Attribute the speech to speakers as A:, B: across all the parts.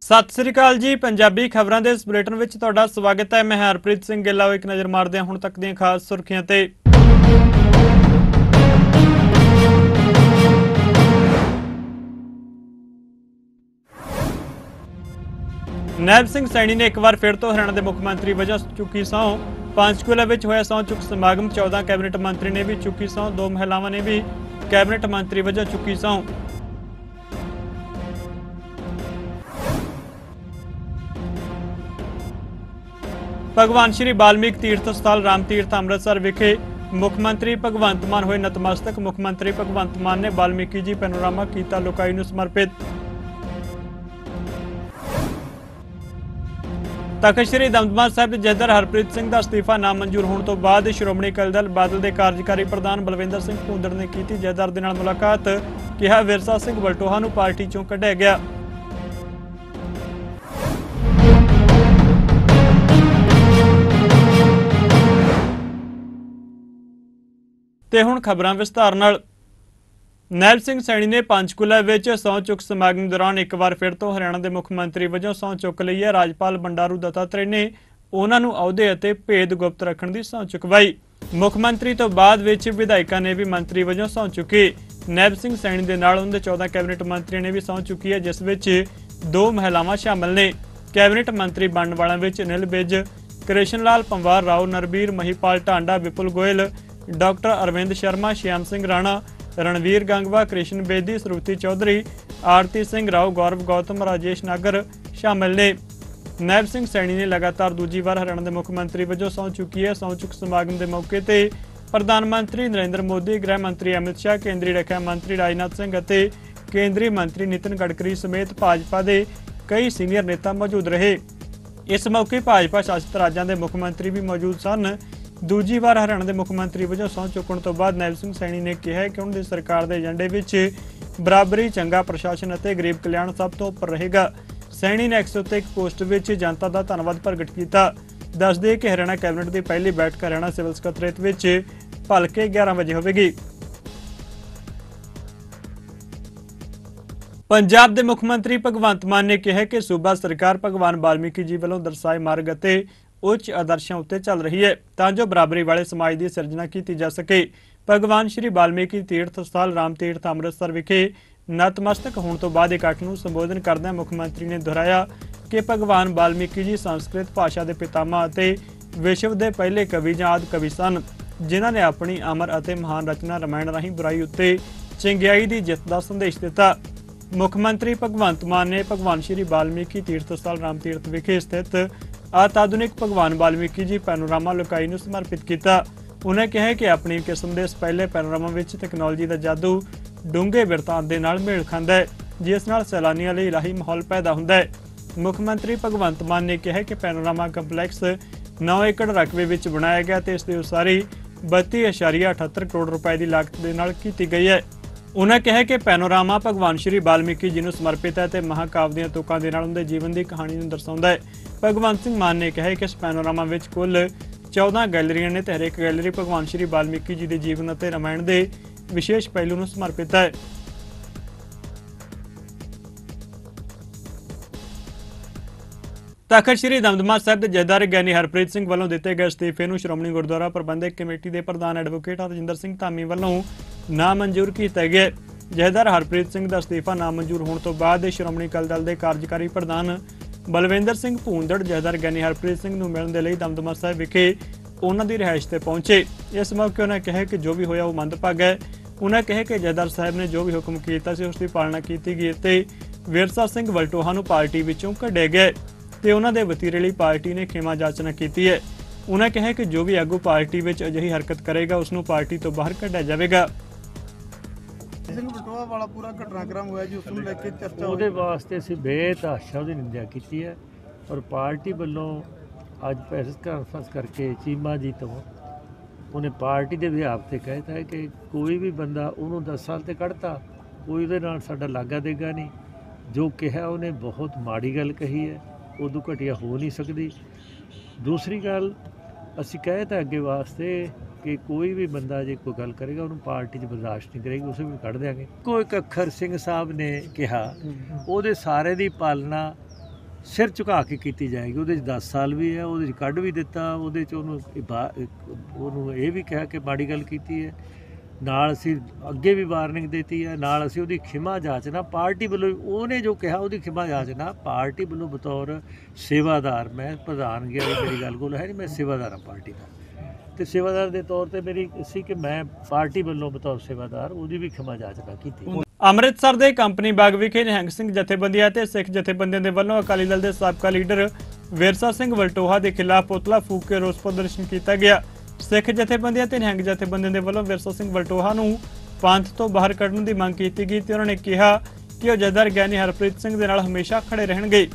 A: सत श्री अकाल जी। पंजाबी खबरों के इस बुलेटिन में तुहाडा स्वागत है। मैं हरप्रीत सिंह गिल्ला। एक नज़र मारते हैं हुण तक दी खास सुर्खियां ते। नैब सिंह सैनी ने एक बार फिर तो हरियाणा के मुख्यमंत्री वजों चुकी सहुं। पंचकूला में होया सहुं चुक समागम 14 कैबिनेट मंत्री ने भी चुकी सहुं। 2 महिलावां ने भी कैबिनेट मंत्री वजों चुकी सहुं। भगवान श्री वाल्मीकि तीर्थ स्थल राम तीर्थ अमृतसर विखे मुख्यमंत्री भगवंत मान होए नतमस्तक। मुख्यमंत्री भगवंत मान ने वाल्मीकि जी पैनोरामा कीता लोकाई नूं समर्पित। तख्त श्री दमदमा साहिब दे जथेदार हरप्रीत सिंह का अस्तीफा नामंजूर होने तो बाद श्रोमणी अकाली दल बादल के कार्यकारी प्रधान बलविंदर सिंह भूंदड़ ने की जथेदार दे नाल मुलाकात। कहा विरसा सिंह वलटोहा नूं पार्टी चों कढ़िया गया। ते हुण खबरां विस्तार नाल। नैब सिंह सैनी ने पंचकूला विच सहुं चुक समागम दौरान एक बार फिर तो हरियाणा के मुख्यमंत्री वजों सहुं चुक लई है। राज्यपाल बंडारू दत्तात्रेय ने उन्हां नूं अहुदे अते भेद गुप्त रखण दी सहुं चुकवाई। मुख्यमंत्री तो बाद विच विधायकां ने भी मंत्री वजों सहुं चुकी। नैब सिंह सैनी दे नाल उन्हां दे 14 कैबिनेट मंत्रियों ने भी सहुं चुकी है, जिस विच 2 महिलावां शामिल ने। कैबिनेट मंत्री बनण वालियां विच अनिल विज, कृष्ण लाल पंवार, राव नरबीर, महिपाल टांडा, विपुल गोयल, डॉक्टर अरविंद शर्मा, श्याम सिंह राणा, रणवीर गंगवा, कृष्ण बेदी, श्रुति चौधरी, आरती सिंह राव, गौरव गौतम, राजेश नागर शामिल ने। नैब सिंह सैनी ने लगातार दूजी बार हरियाणा के मुख्यमंत्री वजों सहुं चुकी है। सहुं चुक समागम के मौके पर प्रधानमंत्री नरेंद्र मोदी, गृह मंत्री अमित शाह, केंद्रीय रक्षा मंत्री राजनाथ सिंह और केंद्रीय मंत्री नितिन गडकरी समेत भाजपा के कई सीनियर नेता मौजूद रहे। इस मौके भाजपा शासित राज्यों के मुख्यमंत्री भी मौजूद सन। दूजी बार हरियाणा के मुख्यमंत्री वजों सहुं चुकण तो बाद नैब सिंह सैनी ने कहा कि उन्होंने सरकार के एजेंडे विच बराबरी, चंगा प्रशासन और गरीब कल्याण सब तो उपर रहेगा। सैनी ने एक्स उत्ते एक पोस्ट विच जनता का धन्नवाद प्रगट किया। दस दे कि हरियाणा कैबिनेट की पहली बैठक हरियाणा सिविल सकत्रेत विच भलके 11 बजे होगी। पंजाब के मुख्यमंत्री भगवंत मान ने कहा कि सूबा सरकार भगवान वाल्मीकि जी वालों दर्शाए मार्ग और उच्च आदर्शों उत्ते चल रही है तां जो बराबरी वाले समाज की सिरजना की जा सके। भगवान श्री वाल्मीकि तीर्थ स्थल राम तीर्थ अमृतसर विखे नतमस्तक होने तो बाद इकट्ठ नूं संबोधन करदे मुख्यमंत्री ने दोहराया कि भगवान वाल्मीकि जी संस्कृत भाषा के पितामह और विश्व के पहले कवि जां आदि कवि सन, जिन्हां ने अपनी अमर और महान रचना रामायण राही बुराई उत्ते चंगियाई की जित का संदेश दिता। मुख्यमंत्री भगवंत मान ने भगवान श्री वाल्मीकि तीर्थ स्थल राम तीर्थ विखे स्थित अत्याधुनिक भगवान वाल्मीकि जी पैनोरामा लोकाई नूं समर्पित किया। उन्हें कहा कि अपनी किस्म के इस पहले पैनोरामा विच तकनोलॉजी का जादू डूंघे बिरतांत दे नाल मेल खांदा है, जिस नाल सैलानियों लई इलाही माहौल पैदा हुंदा है। मुख्यमंत्री भगवंत मान ने कहा कि पैनोरामा कंपलैक्स 9 एकड़ रकबे विच बनाया गया तो इसकी उसारी 32.78 करोड़ रुपए की लागत के नाल की गई है। उन्हें कहा कि पैनोरामा भगवान श्री वाल्मीकि जी नूं समर्पित है तो महाकाव्य दीआं तुकां दे नाल उनके जीवन की कहानी नूं दर्शाउंदा है। भगवंत सिंह मान ने कहा कि इस पैनोरामा विच कुल 14 गैलरियां ने तो हरेक गैलरी भगवान श्री वाल्मीकि जी के जीवन और रामायण के विशेष पहलू नूं समर्पित है। तख्त श्री दमदमा साहिब के जथेदार ज्ञानी हरप्रीत सिंह वालों दिए गए अस्तीफे नूं श्रोमणी गुरुद्वारा प्रबंधक कमेटी के प्रधान एडवोकेट हरजिंदर सिंह धामी वालों नामंजूर किया गया। जथेदार हरप्रीत सिंह का अस्तीफा नामंजूर होने तो बाद श्रोमणी अकाली दल के कार्यकारी प्रधान बलविंदर सिंह भूंदड़ जथेदार ज्ञानी हरप्रीत सिंह नूं मिलण दे लई दमदमा साहिब विखे उन्हां दी रिहाइश ते पहुंचे। इस मौके उन्होंने कहा कि जो भी होया वो मंदभागा है। उन्होंने कहा कि जथेदार साहिब ने जो भी हुक्म किया सी उसकी पालना की गई ते विरसा सिंह वलटोहा नूं पार्टी विचों कढ़िया गया ते उन्हां दे वतीरे लई पार्टी ने खेमा जाचना की है। उन्होंने कहा कि जो भी आगू पार्टी विच अजिही हरकत करेगा उसनूं पार्टी तो बाहर कढ़िया जाएगा।
B: ਸਿੰਘ ਬਟੋਆ ਵਾਲਾ ਪੂਰਾ ਘਟਨਾਕ੍ਰਮ ਹੋਇਆ ਜੀ, ਉਸ ਨੂੰ ਲੈ ਕੇ ਚਰਚਾ
C: ਉਹਦੇ ਵਾਸਤੇ ਅਸੀਂ ਬੇਤਹਾਸ਼ਾ ਉਹਦੀ ਨਿੰਦਿਆ ਕੀਤੀ ਹੈ ਔਰ ਪਾਰਟੀ ਵੱਲੋਂ ਅੱਜ ਪ੍ਰੈਸ ਕਾਨਫਰੰਸ ਕਰਕੇ ਚੀਮਾ ਜੀ ਤੋਂ ਉਹਨੇ ਪਾਰਟੀ ਦੇ ਵਿਭਾਗ ਤੇ ਕਹਿਤਾ ਹੈ ਕਿ ਕੋਈ ਵੀ ਬੰਦਾ ਉਹਨੂੰ 10 ਸਾਲ ਤੇ ਕੱਢਤਾ ਕੋਈ ਉਹਦੇ ਨਾਲ ਸਾਡਾ ਲਾਗਾ ਦੇਗਾ ਨਹੀਂ। ਜੋ ਕਿਹਾ ਉਹਨੇ ਬਹੁਤ ਮਾੜੀ ਗੱਲ ਕਹੀ ਹੈ, ਉਦੋਂ ਘਟੀਆ ਹੋ ਨਹੀਂ ਸਕਦੀ। ਦੂਸਰੀ ਗੱਲ ਅਸੀਂ ਕਹਿਤਾ ਅੱਗੇ ਵਾਸਤੇ कि कोई भी बंदा जो कोई गल करेगा उन्होंने पार्टी च बर्दाश्त नहीं करेगी, उसे भी कढ़ देंगे। कोई कखर सिंह साहब ने कहा वो सारे की पालना ਸਿਰ ਝੁਕਾ ਕੇ ਕੀਤੀ ਜਾਏਗੀ। ਉਹਦੇ 'ਚ 10 ਸਾਲ ਵੀ ਹੈ, ਉਹਦੇ 'ਚ ਕੱਢ ਵੀ ਦਿੱਤਾ, ਉਹਦੇ 'ਚ ਉਹਨੂੰ ਇਹ ਵੀ ਕਿਹਾ ਕਿ ਮਾੜੀ ਗੱਲ ਕੀਤੀ ਹੈ, ਨਾਲ ਅਸੀਂ ਅੱਗੇ ਵੀ ਵਾਰਨਿੰਗ ਦਿੱਤੀ ਹੈ, ਨਾਲ ਅਸੀਂ ਉਹਦੀ ਖਿਮਾ ਜਾਚਨਾ ਪਾਰਟੀ ਵੱਲੋਂ ਉਹਨੇ ਜੋ ਕਿਹਾ ਉਹਦੀ ਖਿਮਾ ਜਾਚਨਾ ਪਾਰਟੀ ਵੱਲੋਂ ਬਤੌਰ ਸੇਵਾਦਾਰ, ਮੈਂ ਪ੍ਰਧਾਨ ਗਿਆ ਮੇਰੀ ਗੱਲ ਕੋਲ ਹੈ ਨਹੀਂ, ਮੈਂ ਸੇਵਾਦਾਰ ਹਾਂ ਪਾਰਟੀ ਦਾ, ਤੇ ਸੇਵਾਦਾਰ ਦੇ ਤੌਰ ਤੇ ਮੇਰੀ ਸੀ ਕਿ ਮੈਂ ਪਾਰਟੀ ਵੱਲੋਂ ਬਤੌਰ ਸੇਵਾਦਾਰ ਉਹਦੀ ਵੀ ਖਿਮਾ ਜਾਚਨਾ ਕੀਤੀ।
A: ਅੰਮ੍ਰਿਤਸਰ ਦੇ ਕੰਪਨੀ ਬਾਗ ਵਿਖੇ ਨਿਹੰਗ ਸਿੰਘ ਜਥੇਬੰਦੀਆਂ ਤੇ ਸਿੱਖ ਜਥੇਬੰਦੀਆਂ ਦੇ ਵੱਲੋਂ ਅਕਾਲੀ ਦਲ ਦੇ ਸਾਬਕਾ ਲੀਡਰ ਵਿਰਸਾ ਸਿੰਘ ਵਲਟੋਹਾ ਦੇ ਖਿਲਾਫ ਪੁਤਲਾ ਫੂਕ ਕੇ ਰੋਸ ਪ੍ਰਦਰਸ਼ਨ ਕੀਤਾ ਗਿਆ। ਸਿੱਖ ਜਥੇਬੰਦੀਆਂ ਤੇ ਨਿਹੰਗ ਜਥੇਬੰਦੀਆਂ ਦੇ ਵੱਲੋਂ ਵਿਰਸਾ ਸਿੰਘ ਵਲਟੋਹਾ ਨੂੰ ਪੰਥ ਤੋਂ ਬਾਹਰ ਕੱਢਣ ਦੀ ਮੰਗ ਕੀਤੀ ਗਈ ਤੇ ਉਹਨਾਂ ਨੇ ਕਿਹਾ ਕਿ ਉਹ ਜਥੇਦਾਰ ਗਿਆਨੀ ਹਰਪ੍ਰੀਤ ਸਿੰਘ ਦੇ ਨਾਲ ਹਮੇਸ਼ਾ ਖੜੇ ਰਹਿਣਗੇ।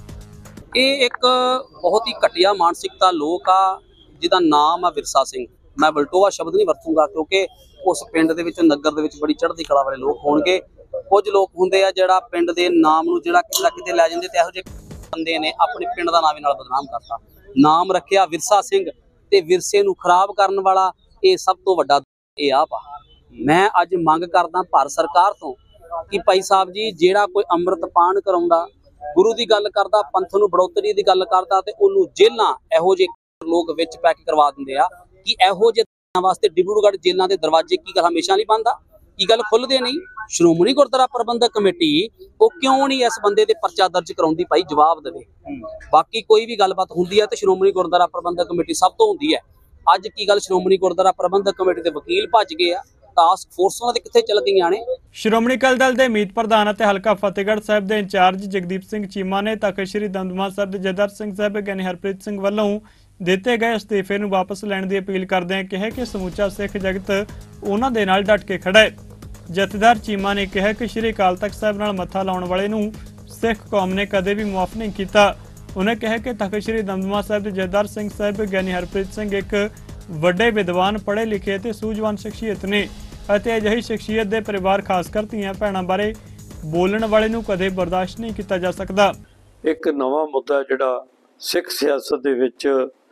D: ਇਹ ਇੱਕ ਬਹੁਤ ਹੀ ਘਟੀਆ ਮਾਨਸਿਕਤਾ ਲੋਕ ਆ ਜਿਹਦਾ ਨਾਮ ਆ ਵਿਰਸਾ ਸਿੰਘ। ਮੈਂ ਵਲਟੋਹਾ ਸ਼ਬਦ ਨਹੀਂ ਵਰਤੂੰਗਾ ਕਿਉਂਕਿ ਉਸ ਪਿੰਡ ਦੇ ਵਿੱਚ, ਨਗਰ ਦੇ ਵਿੱਚ ਬੜੀ ਚੜ੍ਹਦੀ ਕਲਾ ਵਾਲੇ ਲੋਕ ਹੋਣਗੇ। ਕੁਝ ਲੋਕ ਹੁੰਦੇ ਆ ਜਿਹੜਾ ਪਿੰਡ ਦੇ ਨਾਮ ਨੂੰ ਜਿਹੜਾ ਕਿਤੇ ਨਾ ਕਿਤੇ ਲੈ ਜਾਂਦੇ ਤੇ ਇਹੋ ਜਿਹੇ ਬੰਦੇ ਨੇ ਆਪਣੇ ਪਿੰਡ ਦਾ ਨਾਮ ਵੀ ਨਾਲ ਬਦਨਾਮ ਕਰਤਾ। ਨਾਮ ਰੱਖਿਆ ਵਿਰਸਾ ਸਿੰਘ ਤੇ ਵਿਰਸੇ ਨੂੰ ਖਰਾਬ ਕਰਨ ਵਾਲਾ ਇਹ ਸਭ ਤੋਂ ਵੱਡਾ ਇਹ ਆਪ ਆ। ਮੈਂ ਅੱਜ ਮੰਗ ਕਰਦਾ ਭਾਰਤ ਸਰਕਾਰ ਤੋਂ ਕਿ ਭਾਈ ਸਾਹਿਬ ਜੀ, ਜਿਹੜਾ ਕੋਈ ਅੰਮ੍ਰਿਤ ਪਾਨ ਕਰਾਉਂਦਾ, ਗੁਰੂ ਦੀ ਗੱਲ ਕਰਦਾ, ਪੰਥ ਨੂੰ ਬੜੋਤਰੀ ਦੀ ਗੱਲ ਕਰਦਾ ਤੇ ਉਹਨੂੰ ਜੇਲਾਂ ਇਹੋ ਜਿਹੇ ਲੋਕ ਵਿੱਚ ਪੈ ਕੇ ਕਰਵਾ ਦਿੰਦੇ ਆ ਕਿ ਇਹੋ ਜਿਹੇ ਵਾਸਤੇ ਡਿਬਰੂਗੜ੍ਹ ਜੇਲਾਂ ਦੇ ਦਰਵਾਜ਼ੇ ਕੀ ਗੱਲ ਹਮੇਸ਼ਾ ਲਈ ਬੰਦ ਆ? ਕੀ ਗੱਲ ਖੁੱਲਦੇ ਨਹੀਂ? ਸ਼੍ਰੋਮਣੀ ਗੁਰਦੁਆਰਾ ਪ੍ਰਬੰਧਕ ਕਮੇਟੀ ਉਹ ਕਿਉਂ ਨਹੀਂ ਇਸ ਬੰਦੇ ਤੇ ਪਰਚਾ ਦਰਜ ਕਰਾਉਂਦੀ? ਭਾਈ ਜਵਾਬ ਦੇਵੇ। ਬਾਕੀ ਕੋਈ ਵੀ ਗੱਲਬਾਤ ਹੁੰਦੀ ਹੈ ਤੇ ਸ਼੍ਰੋਮਣੀ ਗੁਰਦੁਆਰਾ ਪ੍ਰਬੰਧਕ ਕਮੇਟੀ ਸਭ ਤੋਂ ਹੁੰਦੀ ਹੈ। ਅੱਜ ਕੀ ਗੱਲ ਸ਼੍ਰੋਮਣੀ ਗੁਰਦੁਆਰਾ ਪ੍ਰਬੰਧਕ ਕਮੇਟੀ ਦੇ ਵਕੀਲ ਭੱਜ ਗਏ ਆ, ਟਾਸਕ ਫੋਰਸਾਂ ਦੇ ਕਿੱਥੇ ਚਲ ਗਈਆਂ ਨੇ?
A: ਸ਼੍ਰੋਮਣੀ ਅਕਾਲੀ ਦਲ ਦੇ ਮੀਤ ਪ੍ਰਧਾਨ ਅਤੇ ਹਲਕਾ ਫਤਿਹਗੜ੍ਹ ਸਾਹਿਬ ਦੇ ਇੰਚਾਰਜ ਜਗਦੀਪ ਸਿੰਘ ਚੀਮਾ ਨੇ ਤਖ਼ਤ ਸ੍ਰੀ ਦਮਦਮਾ ਸਾਹਿਬ ਦੇ ਜਥੇਦਾਰ ਸਿੰਘ ਸਾਹਿਬ ਗਿਆਨੀ ਹਰਪ੍ਰੀਤ ਸਿੰਘ ਵੱਲੋਂ ਦਿੱਤੇ ਗਏ ਅਸਤੀਫੇ ਨੂੰ ਵਾਪਸ ਲੈਣ ਦੀ ਅਪੀਲ ਕਰਦਿਆਂ ਕਿਹਾ ਕਿ ਸਮੁੱਚਾ ਸਿੱਖ ਜਗਤ ਉਹਨਾਂ ਦੇ ਨਾਲ ਡਟ ਕੇ ਖੜਾ ਹੈ। ਜਥੇਦਾਰ ਚੀਮਾ ਨੇ ਕਿਹਾ ਕਿ ਸ੍ਰੀ ਅਕਾਲ ਤਖ਼ਤ ਸਾਹਿਬ ਨਾਲ ਮੱਥਾ ਲਾਉਣ ਵਾਲੇ ਨੂੰ ਸਿੱਖ ਕੌਮ ਨੇ ਕਦੇ ਵੀ ਮੁਆਫ ਨਹੀਂ ਕੀਤਾ। ਉਹਨਾਂ ਕਿਹਾ ਕਿ ਤਖ਼ਤ ਸ੍ਰੀ ਦਮਦਮਾ ਸਾਹਿਬ ਦੇ ਜਥੇਦਾਰ ਸਿੰਘ ਸਾਹਿਬ ਗਿਆਨੀ ਹਰਪ੍ਰੀਤ ਸਿੰਘ ਇੱਕ ਵੱਡੇ ਵਿਦਵਾਨ, ਪੜ੍ਹੇ ਲਿਖੇ ਅਤੇ ਸੂਝਵਾਨ ਸ਼ਖਸੀਅਤ ਨੇ ਅਤੇ ਅਜਿਹੀ ਸ਼ਖਸੀਅਤ ਦੇ ਪਰਿਵਾਰ ਖਾਸ ਕਰ ਧੀਆਂ ਭੈਣਾਂ ਬਾਰੇ ਬੋਲਣ ਵਾਲੇ ਨੂੰ ਕਦੇ ਬਰਦਾਸ਼ਤ ਨਹੀਂ ਕੀਤਾ ਜਾ ਸਕਦਾ।
E: ਇੱਕ ਨਵਾਂ ਮੁੱਦਾ ਜਿਹੜਾ ਸਿੱਖ ਸਿਆਸਤ ਦੇ ਵਿੱਚ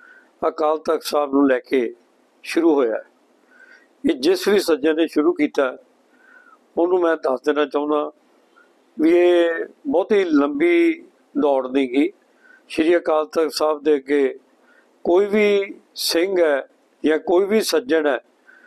E: ਅਕਾਲ ਤਖ਼ਤ ਸਾਹਿਬ ਨੂੰ ਲੈ ਕੇ ਸ਼ੁਰੂ ਹੋਇਆ, ਇਹ ਜਿਸ ਵੀ ਸੱਜਣ ਨੇ ਸ਼ੁਰੂ ਕੀਤਾ ਉਹਨੂੰ ਮੈਂ ਦੱਸ ਦੇਣਾ ਚਾਹੁੰਦਾ ਵੀ ਇਹ ਬਹੁਤੀ ਲੰਬੀ ਦੌੜ ਨਹੀਂ ਗਈ। ਸ਼੍ਰੀ ਅਕਾਲ ਤਖ਼ਤ ਸਾਹਿਬ ਦੇ ਅੱਗੇ ਕੋਈ ਵੀ ਸਿੰਘ ਹੈ ਜਾਂ ਕੋਈ ਵੀ ਸੱਜਣ ਹੈ,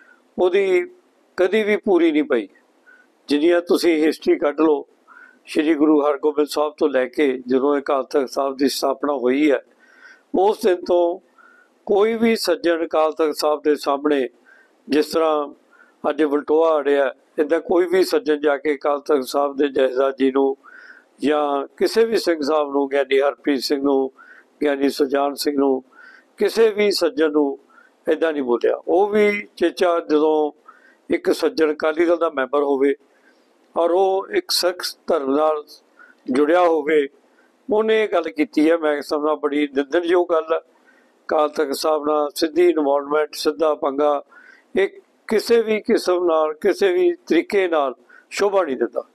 E: ਉਹਦੀ ਕਦੀ ਵੀ ਪੂਰੀ ਨਹੀਂ ਪਈ। ਜਿੰਨੀਆਂ ਤੁਸੀਂ ਹਿਸਟਰੀ ਕੱਢ ਲਓ, ਸ਼੍ਰੀ ਗੁਰੂ ਹਰਗੋਬਿੰਦ ਸਾਹਿਬ ਤੋਂ ਲੈ ਕੇ ਜਦੋਂ ਅਕਾਲ ਤਖ਼ਤ ਸਾਹਿਬ ਦੀ ਸਥਾਪਨਾ ਹੋਈ ਹੈ, ਉਸ ਦਿਨ ਤੋਂ ਕੋਈ ਵੀ ਸੱਜਣ ਅਕਾਲ ਤਖ਼ਤ ਸਾਹਿਬ ਦੇ ਸਾਹਮਣੇ, ਜਿਸ ਤਰ੍ਹਾਂ ਅੱਜ ਵਲਟੋਹਾ ਅੜਿਆ, ਇੱਦਾਂ ਕੋਈ ਵੀ ਸੱਜਣ ਜਾ ਕੇ ਅਕਾਲ ਤਖ਼ਤ ਸਾਹਿਬ ਦੇ ਜਥੇਦਾਰ ਜੀ ਨੂੰ ਜਾਂ ਕਿਸੇ ਵੀ ਸਿੰਘ ਸਾਹਿਬ ਨੂੰ, ਗਿਆਨੀ ਹਰਪ੍ਰੀਤ ਸਿੰਘ ਨੂੰ, ਗਿਆਨੀ ਸੁਜਾਨ ਸਿੰਘ ਨੂੰ, ਕਿਸੇ ਵੀ ਸੱਜਣ ਨੂੰ ਇੱਦਾਂ ਨਹੀਂ ਬੋਲਿਆ। ਉਹ ਵੀ ਚੇਚਾ ਜਦੋਂ ਇੱਕ ਸੱਜਣ ਅਕਾਲੀ ਦਲ ਦਾ ਮੈਂਬਰ ਹੋਵੇ ਔਰ ਉਹ ਇੱਕ ਸਿੱਖ ਧਰਮ ਨਾਲ ਜੁੜਿਆ ਹੋਵੇ, ਉਹਨੇ ਇਹ ਗੱਲ ਕੀਤੀ ਹੈ। ਮੈਂ ਸਮਝਦਾ ਬੜੀ ਨਿੰਦਣਯੋਗ ਗੱਲ ਹੈ। ਅਕਾਲ ਤਖ਼ਤ ਸਾਹਿਬ ਨਾਲ ਸਿੱਧੀ ਇਨਵੋਲਵਮੈਂਟ, ਸਿੱਧਾ ਪੰਗਾ, ਇਹ ਕਿਸੇ ਵੀ ਕਿਸਮ ਨਾਲ, ਕਿਸੇ ਵੀ ਤਰੀਕੇ ਨਾਲ ਸ਼ੋਭਾ ਨਹੀਂ ਦਿੰਦਾ।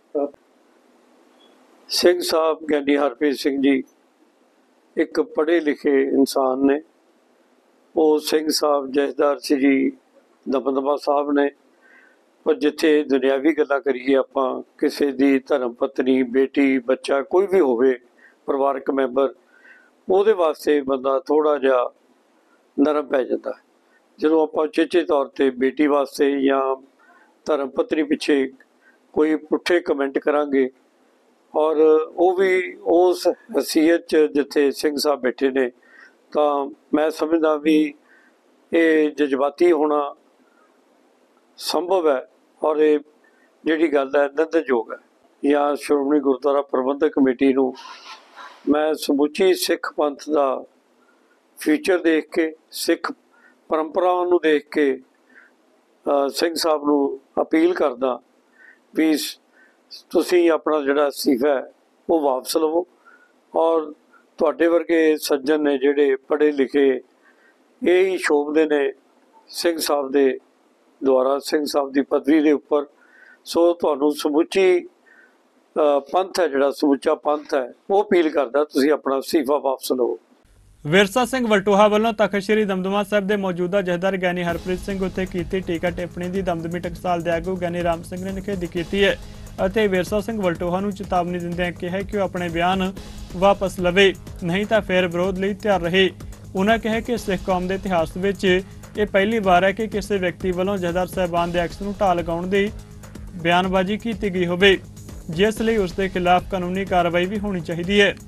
E: ਸਿੰਘ ਸਾਹਿਬ ਗਿਆਨੀ ਹਰਪ੍ਰੀਤ ਸਿੰਘ ਜੀ ਇੱਕ ਪੜ੍ਹੇ ਲਿਖੇ ਇਨਸਾਨ ਨੇ। ਉਹ ਸਿੰਘ ਸਾਹਿਬ ਜਥੇਦਾਰ ਸ੍ਰੀ ਦਮਦਮਾ ਸਾਹਿਬ ਨੇ। ਪਰ ਜਿੱਥੇ ਦੁਨਿਆਵੀ ਗੱਲਾਂ ਕਰੀਏ ਆਪਾਂ, ਕਿਸੇ ਦੀ ਧਰਮ ਪਤਨੀ, ਬੇਟੀ, ਬੱਚਾ ਕੋਈ ਵੀ ਹੋਵੇ, ਪਰਿਵਾਰਕ ਮੈਂਬਰ, ਉਹਦੇ ਵਾਸਤੇ ਬੰਦਾ ਥੋੜ੍ਹਾ ਜਿਹਾ ਨਰਮ ਪੈ ਜਾਂਦਾ। ਜਦੋਂ ਆਪਾਂ ਚੇਚੇ ਤੌਰ ਤੇ ਬੇਟੀ ਵਾਸਤੇ ਜਾਂ ਧਰਮ ਪਤਨੀ ਪਿੱਛੇ ਕੋਈ ਪੁੱਠੇ ਕਮੈਂਟ ਕਰਾਂਗੇ, ਔਰ ਉਹ ਵੀ ਉਸ ਹਸੀਅਤ 'ਚ ਜਿੱਥੇ ਸਿੰਘ ਸਾਹਿਬ ਬੈਠੇ ਨੇ, ਤਾਂ ਮੈਂ ਸਮਝਦਾ ਵੀ ਇਹ ਜਜ਼ਬਾਤੀ ਹੋਣਾ ਸੰਭਵ ਹੈ ਔਰ ਇਹ ਜਿਹੜੀ ਗੱਲ ਹੈ ਨਿੰਦਣਯੋਗ ਹੈ। ਜਾਂ ਸ਼੍ਰੋਮਣੀ ਗੁਰਦੁਆਰਾ ਪ੍ਰਬੰਧਕ ਕਮੇਟੀ ਨੂੰ ਮੈਂ ਸਮੁੱਚੀ ਸਿੱਖ ਪੰਥ ਦਾ ਫਿਊਚਰ ਦੇਖ ਕੇ, ਸਿੱਖ ਪਰੰਪਰਾਵਾਂ ਨੂੰ ਦੇਖ ਕੇ ਸਿੰਘ ਸਾਹਿਬ ਨੂੰ ਅਪੀਲ ਕਰਦਾ ਵੀ ਤੁਸੀਂ ਆਪਣਾ ਜਿਹੜਾ ਅਸਤੀਫਾ ਹੈ ਉਹ ਵਾਪਸ ਲਵੋ, ਔਰ ਤੁਹਾਡੇ ਵਰਗੇ ਸੱਜਣ ਨੇ ਜਿਹੜੇ ਪੜ੍ਹੇ ਲਿਖੇ, ਇਹ ਹੀ ਸ਼ੋਭਦੇ ਨੇ ਸਿੰਘ ਸਾਹਿਬ ਦੇ ਦੁਆਰਾ, ਸਿੰਘ ਸਾਹਿਬ ਦੀ ਪਦਵੀ ਦੇ ਉੱਪਰ। ਸੋ ਤੁਹਾਨੂੰ ਸਮੁੱਚੀ ਪੰਥ ਹੈ, ਜਿਹੜਾ ਸਮੁੱਚਾ ਪੰਥ ਹੈ, ਉਹ ਅਪੀਲ ਕਰਦਾ ਤੁਸੀਂ ਆਪਣਾ ਅਸਤੀਫਾ ਵਾਪਸ ਲਵੋ।
A: ਵਿਰਸਾ ਸਿੰਘ ਵਲਟੋਹਾ ਵੱਲੋਂ ਤਖ਼ਤ ਸ੍ਰੀ ਦਮਦਮਾ ਸਾਹਿਬ ਦੇ ਮੌਜੂਦਾ ਜਥੇਦਾਰ ਗਿਆਨੀ ਹਰਪ੍ਰੀਤ ਸਿੰਘ ਉੱਤੇ ਕੀਤੀ ਟੀਕਾ ਟਿੱਪਣੀ ਦੀ ਦਮਦਮੀ ਟਕਸਾਲ ਦੇ ਆਗੂ ਗਿਆਨੀ ਰਾਮ ਸਿੰਘ ਨੇ ਨਿਖੇਧੀ ਕੀਤੀ ਹੈ। ਅਤੇ ਵਿਰਸਾ ਸਿੰਘ ਵਲਟੋਹਾ ਨੂੰ ਚੇਤਾਵਨੀ ਦਿੰਦਿਆਂ ਕਿਹਾ ਕਿ ਉਹ ਆਪਣੇ ਬਿਆਨ ਵਾਪਸ ਲਵੇ, ਨਹੀਂ ਤਾਂ ਫਿਰ ਵਿਰੋਧ ਲਈ ਤਿਆਰ ਰਹੇ। ਉਨ੍ਹਾਂ ਕਿਹਾ ਕਿ ਸਿੱਖ ਕੌਮ ਦੇ ਇਤਿਹਾਸ ਵਿੱਚ ਇਹ ਪਹਿਲੀ ਵਾਰ ਹੈ ਕਿ ਕਿਸੇ ਵਿਅਕਤੀ ਵੱਲੋਂ ਜਥੇਦਾਰ ਸਾਹਿਬਾਨ ਦੇ ਐਕਸ ਨੂੰ ਢਾਹ ਲਗਾਉਣ ਦੀ ਬਿਆਨਬਾਜ਼ੀ ਕੀਤੀ ਗਈ ਹੋਵੇ, ਜਿਸ ਲਈ ਉਸ ਦੇ ਖਿਲਾਫ ਕਾਨੂੰਨੀ ਕਾਰਵਾਈ ਵੀ ਹੋਣੀ ਚਾਹੀਦੀ ਹੈ।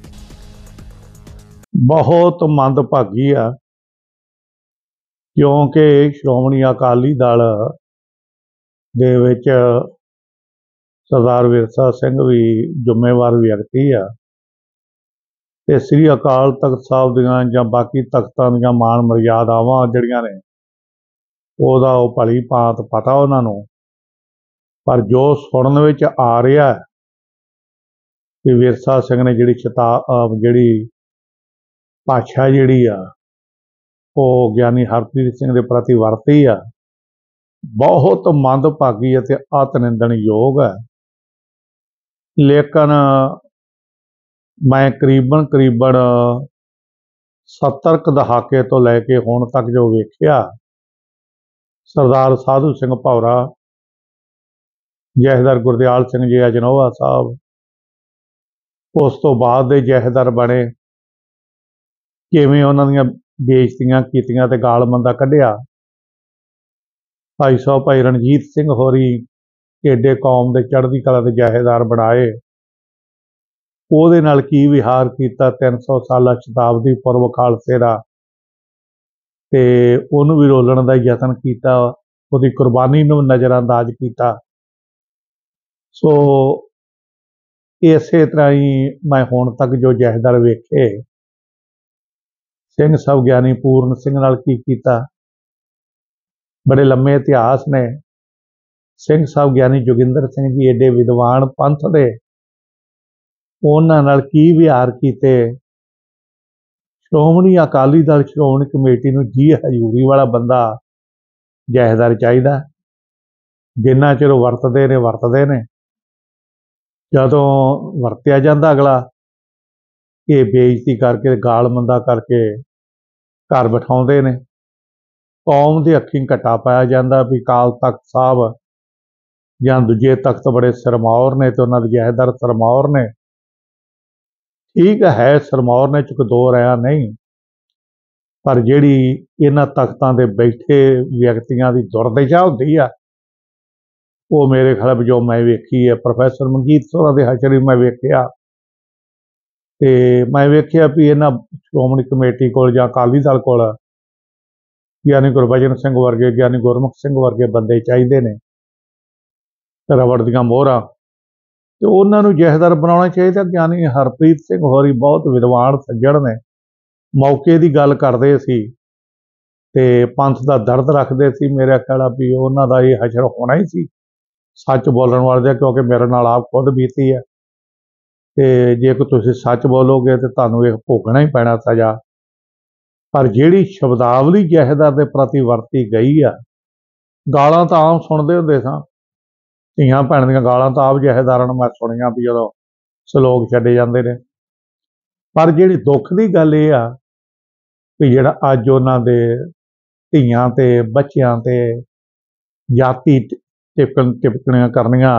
F: ਬਹੁਤ ਮੰਦਭਾਗੀ ਆ, ਕਿਉਂਕਿ ਸ਼੍ਰੋਮਣੀ ਅਕਾਲੀ ਦਲ ਦੇ ਵਿੱਚ ਸਰਦਾਰ ਵਿਰਸਾ ਸਿੰਘ ਵੀ ਜ਼ਿੰਮੇਵਾਰ ਵਿਅਕਤੀ ਆ ਤੇ ਸ੍ਰੀ ਅਕਾਲ ਤਖਤ ਸਾਹਿਬ ਦੀਆਂ ਜਾਂ ਬਾਕੀ ਤਖਤਾਂ ਦੀਆਂ ਮਾਣ ਮਰਿਆਦਾਵਾਂ ਜਿਹੜੀਆਂ ਨੇ ਉਹਦਾ ਉਹ ਭਲੀ ਭਾਂਤ ਪਤਾ ਉਹਨਾਂ ਨੂੰ। ਪਰ ਜੋ ਸੁਣਨ ਵਿੱਚ ਆ ਰਿਹਾ ਕਿ ਵਿਰਸਾ ਸਿੰਘ ਨੇ ਜਿਹੜੀ ਭਾਸ਼ਾ ਜਿਹੜੀ ਆ ਉਹ ਗਿਆਨੀ ਹਰਪ੍ਰੀਤ ਸਿੰਘ ਦੇ ਪ੍ਰਤੀ ਵਰਤੀ ਆ, ਬਹੁਤ ਮੰਦਭਾਗੀ ਅਤੇ ਅਤਿ ਨਿੰਦਣਯੋਗ ਹੈ। ਲੇਕਿਨ ਮੈਂ ਕਰੀਬਨ 70 ਕੁ ਦਹਾਕੇ ਤੋਂ ਲੈ ਕੇ ਹੁਣ ਤੱਕ ਜੋ ਵੇਖਿਆ, ਸਰਦਾਰ ਸਾਧੂ ਸਿੰਘ ਭੌਰਾ, ਜਥੇਦਾਰ ਗੁਰਦਿਆਲ ਸਿੰਘ ਜੀ ਅਜਨੋਵਾ ਸਾਹਿਬ, ਉਸ ਤੋਂ ਬਾਅਦ ਦੇ ਜਥੇਦਾਰ ਬਣੇ, ਕਿਵੇਂ ਉਹਨਾਂ ਦੀਆਂ ਬੇਇੱਜ਼ਤੀਆਂ ਕੀਤੀਆਂ ਤੇ ਗਾਲ ਮੰਦਾ ਕੱਢਿਆ। ਭਾਈ ਰਣਜੀਤ ਸਿੰਘ ਹੋਰੀ ਏਡੇ ਕੌਮ ਦੇ ਚੜ੍ਹਦੀ ਕਲਾ ਦੇ ਜਥੇਦਾਰ ਬਣਾਏ, ਉਹਦੇ ਨਾਲ ਕੀ ਵਿਹਾਰ ਕੀਤਾ 300 ਸਾਲਾ ਸ਼ਤਾਬਦੀ ਪੁਰਬ ਖਾਲਸੇ ਦਾ, ਤੇ ਉਹਨੂੰ ਵੀ ਰੋਲਣ ਦਾ ਯਤਨ ਕੀਤਾ, ਉਹਦੀ ਕੁਰਬਾਨੀ ਨੂੰ ਨਜ਼ਰਅੰਦਾਜ਼ ਕੀਤਾ। ਸੋ ਇਸੇ ਤਰ੍ਹਾਂ ਹੀ ਮੈਂ ਹੁਣ ਤੱਕ ਜੋ ਜਥੇਦਾਰ ਵੇਖੇ, ਸਿੰਘ ਸਾਹਿਬ ਗਿਆਨੀ ਪੂਰਨ ਸਿੰਘ ਨਾਲ ਕੀ ਕੀਤਾ, ਬੜੇ ਲੰਮੇ ਇਤਿਹਾਸ ਨੇ। ਸਿੰਘ ਸਾਹਿਬ ਗਿਆਨੀ ਜੋਗਿੰਦਰ ਸਿੰਘ ਜੀ ਏਡੇ ਵਿਦਵਾਨ ਪੰਥ ਦੇ, ਉਹਨਾਂ ਨਾਲ ਕੀ ਵਿਹਾਰ ਕੀਤੇ। ਸ਼੍ਰੋਮਣੀ ਅਕਾਲੀ ਦਲ ਸ਼੍ਰੋਮਣੀ ਕਮੇਟੀ ਨੂੰ ਜੀ ਹਜ਼ੂਰੀ ਵਾਲਾ ਬੰਦਾ ਜਥੇਦਾਰ ਚਾਹੀਦਾ। ਜਿੰਨਾ ਚਿਰ ਉਹ ਵਰਤਦੇ ਨੇ, ਜਦੋਂ ਵਰਤਿਆ ਜਾਂਦਾ ਅਗਲਾ ਇਹ ਬੇਇੱਜ਼ਤੀ ਕਰਕੇ ਗਾਲ ਮੰਦਾ ਕਰਕੇ ਘਰ ਬਿਠਾਉਂਦੇ ਨੇ। ਕੌਮ ਦੇ ਅੱਖੀਂ ਘੱਟਾ ਪਾਇਆ ਜਾਂਦਾ ਵੀ ਅਕਾਲ ਤਖਤ ਸਾਹਿਬ ਜਾਂ ਦੂਜੇ ਤਖਤ ਬੜੇ ਸਰਮੌਰ ਨੇ ਤੇ ਉਹਨਾਂ ਦੇ ਜਥੇਦਾਰ ਸਰਮੌਰ ਨੇ। ਠੀਕ ਹੈ, ਸਰਮੌਰ ਨੇ ਚ ਕੋਈ ਦੋ ਰਾਇਆ ਨਹੀਂ, ਪਰ ਜਿਹੜੀ ਇਹਨਾਂ ਤਖਤਾਂ ਦੇ ਬੈਠੇ ਵਿਅਕਤੀਆਂ ਦੀ ਦੁਰਦਸ਼ਾ ਹੁੰਦੀ ਆ, ਉਹ ਮੇਰੇ ਖਿਆਲ ਜੋ ਮੈਂ ਵੇਖੀ ਹੈ, ਪ੍ਰੋਫੈਸਰ ਮਨਜੀਤ ਸੋਹਰਾ ਦੇ ਹਸ਼ਰ ਮੈਂ ਵੇਖਿਆ, ਤੇ ਮੈਂ ਵੇਖਿਆ ਵੀ ਇਹਨਾਂ ਸ਼੍ਰੋਮਣੀ ਕਮੇਟੀ ਕੋਲ ਜਾਂ ਅਕਾਲੀ ਦਲ ਕੋਲ ਗਿਆਨੀ ਗੁਰਬਚਨ ਸਿੰਘ ਵਰਗੇ, ਗਿਆਨੀ ਗੁਰਮੁਖ ਸਿੰਘ ਵਰਗੇ ਬੰਦੇ ਚਾਹੀਦੇ ਨੇ, ਰਬੜ ਦੀਆਂ ਮੋਹਰਾਂ, ਤੇ ਉਹਨਾਂ ਨੂੰ ਜਥੇਦਾਰ ਬਣਾਉਣਾ ਚਾਹੀਦਾ। ਗਿਆਨੀ ਹਰਪ੍ਰੀਤ ਸਿੰਘ ਹੋਰੀ ਬਹੁਤ ਵਿਦਵਾਨ ਸੱਜਣ ਨੇ, ਮੌਕੇ ਦੀ ਗੱਲ ਕਰਦੇ ਸੀ ਤੇ ਪੰਥ ਦਾ ਦਰਦ ਰੱਖਦੇ ਸੀ। ਮੇਰੇ ਖਿਆਲ ਵੀ ਉਹਨਾਂ ਦਾ ਇਹ ਹਸ਼ਰ ਹੋਣਾ ਹੀ ਸੀ ਸੱਚ ਬੋਲਣ ਵਾਲੇ ਦਾ, ਕਿਉਂਕਿ ਮੇਰੇ ਨਾਲ ਆਪ ਖੁਦ ਬੀਤੀ ਹੈ। ਤੇ ਜੇ ਕੋਈ ਤੁਸੀਂ ਸੱਚ ਬੋਲੋਗੇ ਤੇ ਤੁਹਾਨੂੰ ਇਹ ਭੋਗਣਾ ਹੀ ਪੈਣਾ ਸਜ਼ਾ। ਪਰ ਜਿਹੜੀ ਸ਼ਬਦਾਵਲੀ ਜਥੇਦਾਰ ਦੇ ਪ੍ਰਤੀ ਵਰਤੀ ਗਈ ਆ, ਗਾਲਾਂ ਤਾਂ ਆਮ ਸੁਣਦੇ ਹੁੰਦੇ ਸਾਂ, ਧੀਆਂ ਭੈਣ ਦੀਆਂ ਗਾਲਾਂ ਤਾਂ ਆਪ ਜਥੇਦਾਰਾਂ ਨੂੰ ਮੈਂ ਸੁਣੀਆਂ ਵੀ ਜਦੋਂ ਸਲੋਕ ਛੱਡੇ ਜਾਂਦੇ ਨੇ। ਪਰ ਜਿਹੜੀ ਦੁੱਖ ਦੀ ਗੱਲ ਇਹ ਆ ਵੀ ਜਿਹੜਾ ਅੱਜ ਉਹਨਾਂ ਦੇ ਧੀਆਂ ਤੇ ਬੱਚਿਆਂ ਤੇ ਜਾਤੀ ਟਿੱਪਣੀਆਂ ਕਰਨੀਆਂ,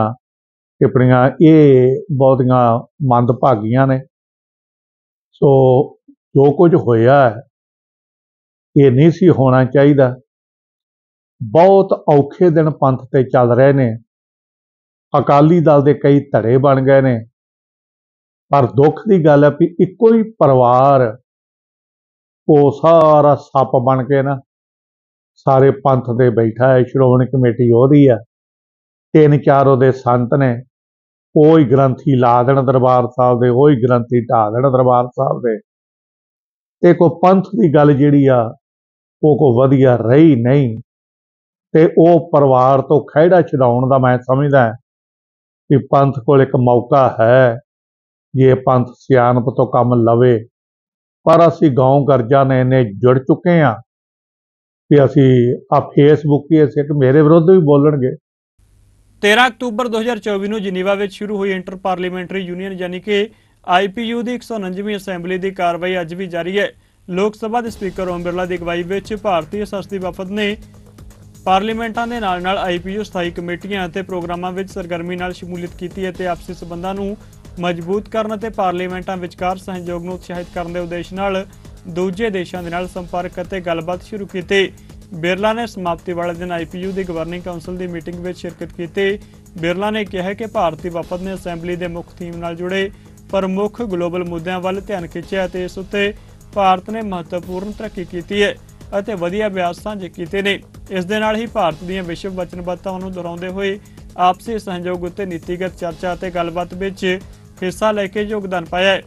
F: ਇਹ ਬਹੁਤੀਆਂ ਮੰਦਭਾਗੀਆਂ ਨੇ। ਸੋ ਜੋ ਕੁਝ ਹੋਇਆ ਇਹ ਨਹੀਂ ਸੀ ਹੋਣਾ ਚਾਹੀਦਾ। ਬਹੁਤ ਔਖੇ ਦਿਨ ਪੰਥ ਤੇ ਚੱਲ ਰਹੇ ਨੇ, ਅਕਾਲੀ ਦਲ ਦੇ ਕਈ ਧੜੇ ਬਣ ਗਏ ਨੇ, ਪਰ ਦੁੱਖ ਦੀ ਗੱਲ ਹੈ ਵੀ ਇੱਕੋ ਹੀ ਪਰਿਵਾਰ ਉਹ ਸਾਰਾ ਸੱਪ ਬਣ ਕੇ ਨਾ ਸਾਰੇ ਪੰਥ ਦੇ ਬੈਠਾ ਹੈ। ਸ਼੍ਰੋਮਣੀ ਕਮੇਟੀ ਉਹਦੀ ਆ, 3-4 ਉਹਦੇ ਸੰਤ ਨੇ, ਉਹ ਹੀ ਗ੍ਰੰਥੀ ਲਾ ਦੇਣ ਦਰਬਾਰ ਸਾਹਿਬ ਦੇ, ਉਹ ਹੀ ਗ੍ਰੰਥੀ ਢਾਹ ਦੇਣ ਦਰਬਾਰ ਸਾਹਿਬ ਦੇ, ਤੇ ਕੋਈ ਪੰਥ ਦੀ ਗੱਲ ਜਿਹੜੀ ਆ ਉਹ ਕੋਈ ਵਧੀਆ ਰਹੀ ਨਹੀਂ। ਤੇ ਉਹ ਪਰਿਵਾਰ ਤੋਂ ਖਹਿੜਾ ਛਡਾਉਣ ਦਾ ਮੈਂ ਸਮਝਦਾ ਕਿ ਪੰਥ ਕੋਲ ਇੱਕ ਮੌਕਾ ਹੈ, ਜੇ ਪੰਥ ਸਿਆਣਪ ਤੋਂ ਕੰਮ ਲਵੇ। ਪਰ ਅਸੀਂ ਗਾਉਂ ਗਰਜਾਂ ਨੇ ਇੰਨੇ ਜੁੜ ਚੁੱਕੇ ਹਾਂ ਕਿ ਅਸੀਂ ਆ ਫੇਸਬੁੱਕ ਹੀ ਅਸੀਂ ਕਿ ਮੇਰੇ ਵਿਰੁੱਧ ਵੀ ਬੋਲਣਗੇ।
A: 13 ਅਕਤੂਬਰ 2024 ਨੂੰ ਜਨੀਵਾ ਵਿੱਚ ਸ਼ੁਰੂ ਹੋਈ ਇੰਟਰ ਪਾਰਲੀਮੈਂਟਰੀ ਯੂਨੀਅਨ ਯਾਨੀ ਕਿ IPU ਦੀ 149ਵੀਂ ਅਸੈਂਬਲੀ ਦੀ ਕਾਰਵਾਈ ਅੱਜ ਵੀ ਜਾਰੀ ਹੈ। ਲੋਕ ਸਭਾ ਦੇ ਸਪੀਕਰ ਓਮ ਬਿਰਲਾ ਦੀ ਅਗਵਾਈ ਵਿੱਚ ਭਾਰਤੀ ਸੰਸਦੀ ਵਫਦ ਨੇ ਪਾਰਲੀਮੈਂਟਾਂ ਦੇ ਨਾਲ ਆਈਪੀਯੂ ਸਥਾਈ ਕਮੇਟੀਆਂ ਅਤੇ ਪ੍ਰੋਗਰਾਮਾਂ ਵਿੱਚ ਸਰਗਰਮੀ ਨਾਲ ਸ਼ਮੂਲੀਅਤ ਕੀਤੀ ਅਤੇ ਆਪਸੀ ਸਬੰਧਾਂ ਨੂੰ ਮਜ਼ਬੂਤ ਕਰਨ ਅਤੇ ਪਾਰਲੀਮੈਂਟਾਂ ਵਿਚਕਾਰ ਸਹਿਯੋਗ ਨੂੰ ਉਤਸ਼ਾਹਿਤ ਕਰਨ ਦੇ ਉਦੇਸ਼ ਨਾਲ ਦੂਜੇ ਦੇਸ਼ਾਂ ਦੇ ਨਾਲ ਸੰਪਰਕ ਅਤੇ ਗੱਲਬਾਤ ਸ਼ੁਰੂ ਕੀਤੀ। ਬਿਰਲਾ ਨੇ ਸਮਾਪਤੀ ਵਾਲੇ ਦਿਨ ਆਈਪੀਯੂ ਦੀ ਗਵਰਨਿੰਗ ਕਾਉਂਸਲ ਦੀ ਮੀਟਿੰਗ ਵਿੱਚ ਸ਼ਿਰਕਤ ਕੀਤੀ। ਬਿਰਲਾ ਨੇ ਕਿਹਾ ਕਿ ਭਾਰਤੀ ਵਫਦ ਨੇ ਅਸੈਂਬਲੀ ਦੇ ਮੁੱਖ ਥੀਮ ਨਾਲ ਜੁੜੇ ਪ੍ਰਮੁੱਖ ਗਲੋਬਲ ਮੁੱਦਿਆਂ ਵੱਲ ਧਿਆਨ ਖਿੱਚਿਆ ਅਤੇ ਇਸ ਉੱਤੇ ਭਾਰਤ ਨੇ ਮਹੱਤਵਪੂਰਨ ਤਰੱਕੀ ਕੀਤੀ ਹੈ ਅਤੇ ਵਧੀਆ ਅਭਿਆਸ ਸਾਂਝੇ ਕੀਤੇ ਨੇ। ਇਸ ਦੇ ਨਾਲ ਹੀ ਭਾਰਤ ਦੀਆਂ ਵਿਸ਼ਵ ਵਚਨਬੱਧਤਾਵਾਂ ਨੂੰ ਦੁਹਰਾਉਂਦੇ ਹੋਏ ਆਪਸੀ ਸਹਿਯੋਗ ਉੱਤੇ ਨੀਤੀਗਤ ਚਰਚਾ ਅਤੇ ਗੱਲਬਾਤ ਵਿੱਚ ਹਿੱਸਾ ਲੈ ਕੇ ਯੋਗਦਾਨ ਪਾਇਆ ਹੈ।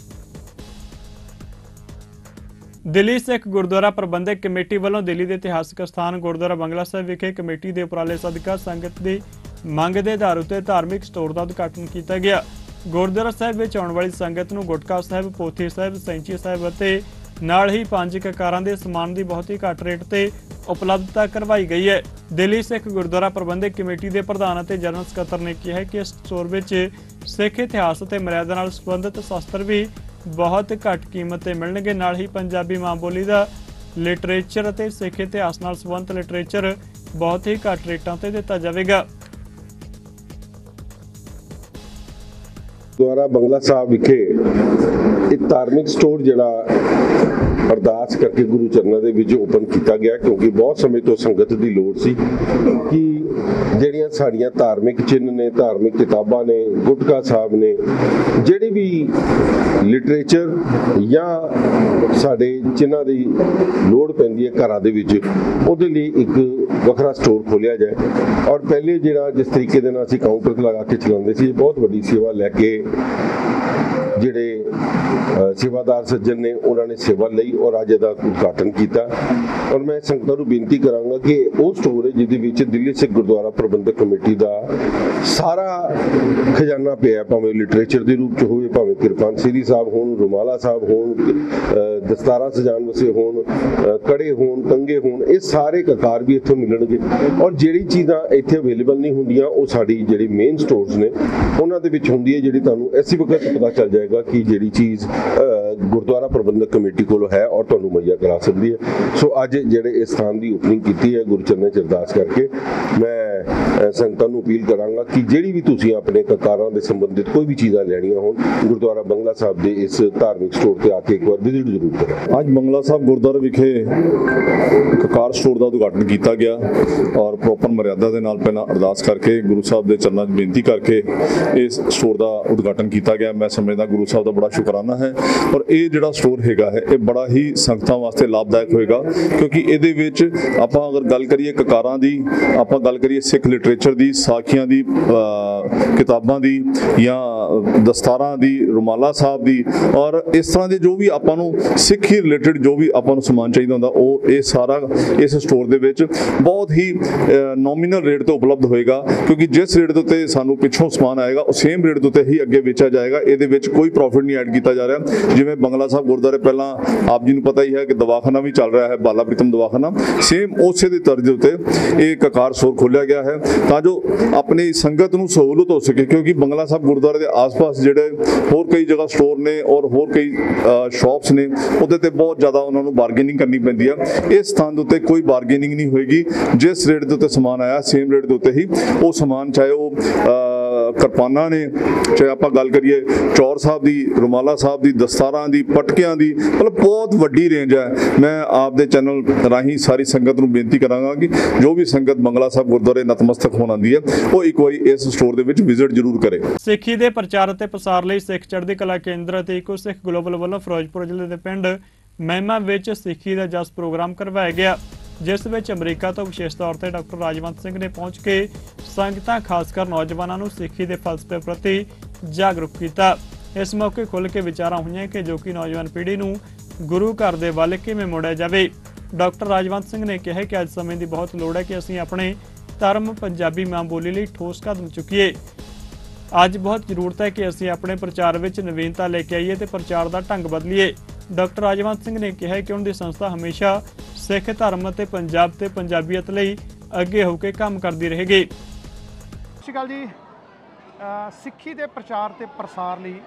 A: ਦਿੱਲੀ ਸਿੱਖ ਗੁਰਦੁਆਰਾ ਪ੍ਰਬੰਧਕ ਕਮੇਟੀ ਵੱਲੋਂ ਦਿੱਲੀ ਦੇ ਇਤਿਹਾਸਕ ਸਥਾਨ ਗੁਰਦੁਆਰਾ ਬੰਗਲਾ ਸਾਹਿਬ ਵਿਖੇ ਕਮੇਟੀ ਦੇ ਉਪਰਾਲੇ ਸਦਕਾ ਸੰਗਤ ਦੀ ਮੰਗ ਦੇ ਆਧਾਰ ਉੱਤੇ ਧਾਰਮਿਕ ਸਟੋਰ ਦਾ ਉਦਘਾਟਨ ਕੀਤਾ ਗਿਆ। ਗੁਰਦੁਆਰਾ ਸਾਹਿਬ ਵਿੱਚ ਆਉਣ ਵਾਲੀ ਸੰਗਤ ਨੂੰ ਗੁਟਕਾ ਸਾਹਿਬ, ਪੋਥੀ ਸਾਹਿਬ, ਸੈਂਚੀ ਸਾਹਿਬ ਅਤੇ ਨਾਲ ਹੀ 5 ਕਕਾਰਾਂ ਦੇ ਸਮਾਨ ਦੀ ਬਹੁਤ ਹੀ ਘੱਟ ਰੇਟ ਤੇ ਉਪਲਬਧਤਾ ਕਰਵਾਈ ਗਈ ਹੈ। ਦਿੱਲੀ ਸਿੱਖ ਗੁਰਦੁਆਰਾ ਪ੍ਰਬੰਧਕ ਕਮੇਟੀ ਦੇ ਪ੍ਰਧਾਨ ਅਤੇ ਜਨਰਲ ਸਕੱਤਰ ਨੇ ਕਿਹਾ ਕਿ ਇਸ ਸਟੋਰ ਵਿੱਚ ਸਿੱਖ ਇਤਿਹਾਸ ਅਤੇ ਮਰਿਆਦਾ ਨਾਲ ਸੰਬੰਧਿਤ ਸ਼ਾਸਤਰ ਵੀ ਬਹੁਤ ਘੱਟ ਕੀਮਤ ਤੇ ਮਿਲਣਗੇ। ਨਾਲ ਹੀ ਪੰਜਾਬੀ ਮਾਂ ਬੋਲੀ ਦਾ ਲਿਟਰੇਚਰ ਅਤੇ ਸਿੱਖ ਇਤਿਹਾਸ ਨਾਲ ਸੰਬੰਧਿਤ ਲਿਟਰੇਚਰ ਬਹੁਤ ਹੀ ਘੱਟ ਰੇਟਾਂ ਤੇ ਦਿੱਤਾ ਜਾਵੇਗਾ।
G: ਗੁਰਦੁਆਰਾ ਬੰਗਲਾ ਸਾਹਿਬ ਵਿਖੇ ਇੱਕ ਧਾਰਮਿਕ ਸਟੋਰ ਜਿਹੜਾ ਅਰਦਾਸ ਕਰਕੇ ਗੁਰੂ ਚਰਨਾਂ ਦੇ ਵਿੱਚ ਓਪਨ ਕੀਤਾ ਗਿਆ, ਕਿਉਂਕਿ ਬਹੁਤ ਸਮੇਂ ਤੋਂ ਸੰਗਤ ਦੀ ਲੋੜ ਸੀ ਕਿ ਜਿਹੜੀਆਂ ਸਾਡੀਆਂ ਧਾਰਮਿਕ ਚਿੰਨ੍ਹ ਨੇ, ਧਾਰਮਿਕ ਕਿਤਾਬਾਂ ਨੇ, ਗੁਟਕਾ ਸਾਹਿਬ ਨੇ, ਜਿਹੜੀ ਵੀ ਲਿਟਰੇਚਰ ਜਾਂ ਸਾਡੇ ਚਿੰਨ੍ਹਾਂ ਦੀ ਲੋੜ ਪੈਂਦੀ ਹੈ ਘਰਾਂ ਦੇ ਵਿੱਚ, ਉਹਦੇ ਲਈ ਇੱਕ ਵੱਖਰਾ ਸਟੋਰ ਖੋਲ੍ਹਿਆ ਜਾਏ। ਔਰ ਪਹਿਲੇ ਜਿਹੜਾ ਜਿਸ ਤਰੀਕੇ ਦੇ ਨਾਲ ਅਸੀਂ ਕਾਊਂਟਰ ਲਗਾ ਕੇ ਚਲਾਉਂਦੇ ਸੀ, ਬਹੁਤ ਵੱਡੀ ਸੇਵਾ ਲੈ ਕੇ ਜਿਹੜੇ ਸੇਵਾਦਾਰ ਸੱਜਣ ਨੇ ਉਹਨਾਂ ਨੇ ਸੇਵਾ ਲਈ ਔਰ ਅੱਜ ਇਹਦਾ ਉਦਘਾਟਨ ਕੀਤਾ। ਔਰ ਮੈਂ ਸੰਗਤਾਂ ਨੂੰ ਬੇਨਤੀ ਕਰਾਂਗਾ ਕਿ ਉਹ ਸਟੋਰ ਹੈ ਜਿਹਦੇ ਵਿੱਚ ਦਿੱਲੀ ਸਿੱਖ ਗੁਰਦੁਆਰਾ ਪ੍ਰਬੰਧਕ ਕਮੇਟੀ ਦਾ ਸਾਰਾ ਖਜ਼ਾਨਾ ਪਿਆ, ਭਾਵੇਂ ਲਿਟਰੇਚਰ ਦੇ ਰੂਪ 'ਚ ਹੋਵੇ, ਭਾਵੇਂ ਕਿਰਪਾਨ ਸ੍ਰੀ ਸਾਹਿਬ ਹੋਣ, ਰੁਮਾਲਾ ਸਾਹਿਬ ਹੋਣ, ਦਸਤਾਰਾਂ ਸਜਾਉਣ ਵਸੇ ਹੋਣ, ਕੜੇ ਹੋਣ, ਕੰਗੇ ਹੋਣ, ਇਹ ਸਾਰੇ ਕਕਾਰ ਵੀ ਇੱਥੋਂ ਮਿਲਣਗੇ। ਔਰ ਜਿਹੜੀ ਚੀਜ਼ਾਂ ਇੱਥੇ ਅਵੇਲੇਬਲ ਨਹੀਂ ਹੁੰਦੀਆਂ ਉਹ ਸਾਡੀ ਜਿਹੜੀ ਮੇਨ ਸਟੋਰਸ ਨੇ ਉਹਨਾਂ ਦੇ ਵਿੱਚ ਹੁੰਦੀ ਹੈ, ਜਿਹੜੀ ਤੁਹਾਨੂੰ ਇਸੇ ਵਕਤ ਪਤਾ ਚੱਲ ਜਾਏਗਾ ਕਿ ਜਿਹੜੀ ਚੀਜ਼ ਗੁਰਦੁਆਰਾ ਪ੍ਰਬੰਧਕ ਕਮੇਟੀ ਕੋਲ ਹੈ ਔਰ ਤੁਹਾਨੂੰ ਮੁਹੱਈਆ ਕਰਾ ਸਕਦੀ ਹੈ। ਸੋ ਅੱਜ ਜਿਹੜੇ ਇਸ ਸਥਾਨ ਦੀ ਓਪਨਿੰਗ ਕੀਤੀ ਹੈ ਗੁਰੂ ਚਰਨਾਂ 'ਚ ਅਰਦਾਸ ਕਰਕੇ, ਮੈਂ ਸੰਗਤਾਂ ਨੂੰ ਅਪੀਲ ਕਰਾਂਗਾ ਕਿ ਜਿਹੜੀ ਵੀ ਤੁਸੀਂ ਆਪਣੇ ਕਕਾਰਾਂ ਦੇ ਸੰਬੰਧਿਤ ਕੋਈ ਵੀ ਚੀਜ਼ਾਂ ਲੈਣੀਆਂ ਹੋਣ, ਗੁਰਦੁਆਰਾ ਬੰਗਲਾ ਸਾਹਿਬ ਦੇ ਇਸ ਧਾਰਮਿਕ ਸਟੋਰ ਤੇ ਆ ਕੇ ਇੱਕ ਵਾਰ ਵਿਜ਼ਿਟ ਜ਼ਰੂਰ ਕਰੋ।
H: ਅੱਜ ਬੰਗਲਾ ਸਾਹਿਬ ਗੁਰਦੁਆਰਾ ਵਿਖੇ ਕਕਾਰ ਸਟੋਰ ਦਾ ਉਦਘਾਟਨ ਕੀਤਾ ਗਿਆ ਔਰ ਪ੍ਰੋਪਰ ਮਰਿਆਦਾ ਦੇ ਨਾਲ ਪਹਿਲਾਂ ਅਰਦਾਸ ਕਰਕੇ ਗੁਰੂ ਸਾਹਿਬ ਦੇ ਚਰਨਾਂ 'ਚ ਬੇਨਤੀ ਕਰਕੇ ਇਸ ਸਟੋਰ ਦਾ ਉਦਘਾਟਨ ਕੀਤਾ ਗਿਆ। ਮੈਂ ਸਮਝਦਾ ਗੁਰੂ ਸਾਹਿਬ ਦਾ ਬੜਾ ਸ਼ੁਕਰਾਨਾ ਹੈ। ਔਰ ਇਹ ਜਿਹੜਾ ਸਟੋਰ ਹੈਗਾ ਹੈ ਇਹ ਬੜਾ ਹੀ ਸੰਗਤਾਂ ਵਾਸਤੇ ਲਾਭਦਾਇਕ ਹੋਏਗਾ, ਕਿਉਂਕਿ ਇਹਦੇ ਵਿੱਚ ਆਪਾਂ ਅਗਰ ਗੱਲ ਕਰੀਏ ਕਕਾਰਾਂ ਦੀ, ਆਪਾਂ ਗੱਲ ਕਰੀਏ ਸਿੱਖ ਲਿਟਰੇਚਰ ਦੀ, ਸਾਖੀਆਂ ਦੀ, ਕਿਤਾਬਾਂ ਦੀ ਜਾਂ ਦਸਤਾਰਾਂ ਦੀ, ਰੁਮਾਲਾ ਸਾਹਿਬ ਦੀ, ਔਰ ਇਸ ਤਰ੍ਹਾਂ ਦੇ ਜੋ ਵੀ ਆਪਾਂ ਨੂੰ ਸਿੱਖੀ ਰਿਲੇਟਡ ਜੋ ਵੀ ਆਪਾਂ ਨੂੰ ਸਮਾਨ ਚਾਹੀਦਾ ਹੁੰਦਾ ਉਹ ਇਹ ਸਾਰਾ ਇਸ ਸਟੋਰ ਦੇ ਵਿੱਚ ਬਹੁਤ ਹੀ ਨੋਮੀਨਲ ਰੇਟ ਤੇ ਉਪਲਬਧ ਹੋਏਗਾ, ਕਿਉਂਕਿ ਜਿਸ ਰੇਟ ਦੇ ਉੱਤੇ ਸਾਨੂੰ ਪਿੱਛੋਂ ਸਮਾਨ ਆਏਗਾ ਉਹ ਸੇਮ ਰੇਟ ਦੇ ਉੱਤੇ ਹੀ ਅੱਗੇ ਵੇਚਿਆ ਜਾਏਗਾ। ਇਹਦੇ ਵਿੱਚ ਕੋਈ ਪ੍ਰੋਫਿਟ ਨਹੀਂ ਐਡ ਕੀਤਾ ਜਾ ਰਿਹਾ। ਜਿਵੇਂ ਬੰਗਲਾ ਸਾਹਿਬ ਗੁਰਦੁਆਰੇ ਪਹਿਲਾਂ ਆਪ ਜੀ ਨੂੰ ਪਤਾ ਹੀ ਹੈ ਕਿ ਦਵਾਖਾਨਾ ਵੀ ਚੱਲ ਰਿਹਾ ਹੈ, ਬਾਲਾ ਪ੍ਰੀਤਮ ਦਵਾਖਾਨਾ, ਸੇਮ ਉਸੇ ਦੇ ਤਰਜ਼ ਦੇ ਉੱਤੇ ਇਹ ਕਕਾਰ ਸਟੋਰ ਖੋਲ੍ਹਿਆ ਗਿਆ ਹੈ ਤਾਂ ਜੋ ਆਪਣੀ ਸੰਗਤ ਨੂੰ ਸਹੂਲਤ ਹੋ ਸਕੇ, ਕਿਉਂਕਿ ਬੰਗਲਾ ਸਾਹਿਬ ਗੁਰਦੁਆਰੇ ਦੇ ਆਸ-ਪਾਸ ਜਿਹੜੇ ਹੋਰ ਕਈ ਜਗ੍ਹਾ ਸਟੋਰ ਨੇ ਔਰ ਹੋਰ ਕਈ ਸ਼ਾਪਸ ਨੇ, ਉਹਦੇ ਤੇ ਬਹੁਤ ਜ਼ਿਆਦਾ ਉਹਨਾਂ ਨੂੰ ਬਾਰਗੇਨਿੰਗ ਕਰਨੀ ਪੈਂਦੀ ਆ। ਇਸ ਸਥਾਨ ਦੇ ਉੱਤੇ ਕੋਈ ਬਾਰਗੇਨਿੰਗ ਨਹੀਂ ਹੋਏਗੀ। ਜਿਸ ਰੇਟ ਦੇ ਉੱਤੇ ਸਮਾਨ ਆਇਆ ਸੇਮ ਰੇਟ ਦੇ ਉੱਤੇ ਹੀ ਉਹ ਸਮਾਨ, ਚਾਹੇ ਉਹ ਕਿਰਪਾਨਾਂ ਨੇ, ਚਾਹੇ ਆਪਾਂ ਗੱਲ ਕਰੀਏ ਚੌਰ ਸਾਹਿਬ ਦੀ, ਰੁਮਾਲਾ ਸਾਹਿਬ ਦੀ, ਦਸਤਾਰਾਂ ਦੀ, ਪਟਕਿਆਂ ਦੀ, ਮਤਲਬ ਬਹੁਤ ਵੱਡੀ ਰੇਂਜ ਹੈ। ਮੈਂ ਆਪ ਦੇ ਚੈਨਲ ਰਾਹੀਂ ਸਾਰੀ ਸੰਗਤ ਨੂੰ ਬੇਨਤੀ ਕਰਾਂਗਾ ਕਿ ਜੋ ਵੀ ਸੰਗਤ ਬੰਗਲਾ ਸਾਹਿਬ ਗੁਰਦੁਆਰੇ ਨਤਮਸਤਕ ਹੋਣ ਆਉਂਦੀ ਹੈ ਉਹ ਇੱਕ ਵਾਰੀ ਇਸ ਸਟੋਰ ਦੇ ਵਿੱਚ ਵਿਜ਼ਿਟ ਜ਼ਰੂਰ ਕਰੇ।
A: ਸਿੱਖੀ ਦੇ ਪ੍ਰਚਾਰ ਅਤੇ ਪ੍ਰਸਾਰ ਲਈ ਸਿੱਖ ਚੜ੍ਹਦੀ ਕਲਾ ਕੇਂਦਰ ਅਤੇ ਇਕੋ ਸਿੱਖ ਗਲੋਬਲ ਵੱਲੋਂ ਫਿਰੋਜ਼ਪੁਰ ਜ਼ਿਲ੍ਹੇ ਦੇ ਪਿੰਡ ਮਹਿਮਾ ਵਿੱਚ ਸਿੱਖੀ ਦਾ ਜਸ ਪ੍ਰੋਗਰਾਮ ਕਰਵਾਇਆ ਗਿਆ, ਜਿਸ ਵਿੱਚ ਅਮਰੀਕਾ ਤੋਂ ਵਿਸ਼ੇਸ਼ ਤੌਰ ਤੇ ਡਾਕਟਰ ਰਾਜਵੰਤ ਸਿੰਘ ਨੇ ਪਹੁੰਚ ਕੇ ਸੰਗਤਾਂ ਖਾਸ ਕਰ ਨੌਜਵਾਨਾਂ ਨੂੰ ਸਿੱਖੀ ਦੇ ਫਲਸਫੇ ਪ੍ਰਤੀ ਜਾਗਰੂਕ ਕੀਤਾ। ਇਸ ਮੌਕੇ ਖੁੱਲ੍ਹ ਕੇ ਵਿਚਾਰਾਂ ਹੋਈਆਂ ਕਿ ਜੋ ਕਿ ਨੌਜਵਾਨ ਪੀੜ੍ਹੀ ਨੂੰ ਗੁਰੂ ਘਰ ਦੇ ਵੱਲ ਕਿਵੇਂ ਮੋੜਿਆ ਜਾਵੇ। ਡਾਕਟਰ ਰਾਜਵੰਤ ਸਿੰਘ ਨੇ ਕਿਹਾ ਕਿ ਅੱਜ ਸਮੇਂ ਦੀ ਬਹੁਤ ਲੋੜ ਹੈ ਕਿ ਅਸੀਂ ਆਪਣੇ ਧਰਮ ਪੰਜਾਬੀ ਮਾਂ ਬੋਲੀ ਲਈ ਠੋਸ ਕਦਮ ਚੁੱਕੀਏ। ਅੱਜ ਬਹੁਤ ਜ਼ਰੂਰਤ ਹੈ ਕਿ ਅਸੀਂ ਆਪਣੇ ਪ੍ਰਚਾਰ ਵਿੱਚ ਨਵੀਨਤਾ ਲੈ ਕੇ ਆਈਏ ਤੇ ਪ੍ਰਚਾਰ ਦਾ ਢੰਗ ਬਦਲੀਏ। ਡਾਕਟਰ ਰਾਜਵੰਤ ਸਿੰਘ ਨੇ ਕਿਹਾ ਕਿ ਉਹਨਾਂ ਦੀ ਸੰਸਥਾ ਹਮੇਸ਼ਾ ਸਿੱਖ ਧਰਮ ਅਤੇ ਪੰਜਾਬ ਤੇ ਪੰਜਾਬੀਅਤ ਲਈ ਅੱਗੇ ਹੋ ਕੇ ਕੰਮ ਕਰਦੀ ਰਹੇਗੀ।
B: ਸਤਿ ਸ਼੍ਰੀ ਅਕਾਲ ਜੀ। ਸਿੱਖੀ ਦੇ ਪ੍ਰਚਾਰ ਤੇ ਪ੍ਰਸਾਰ ਲਈ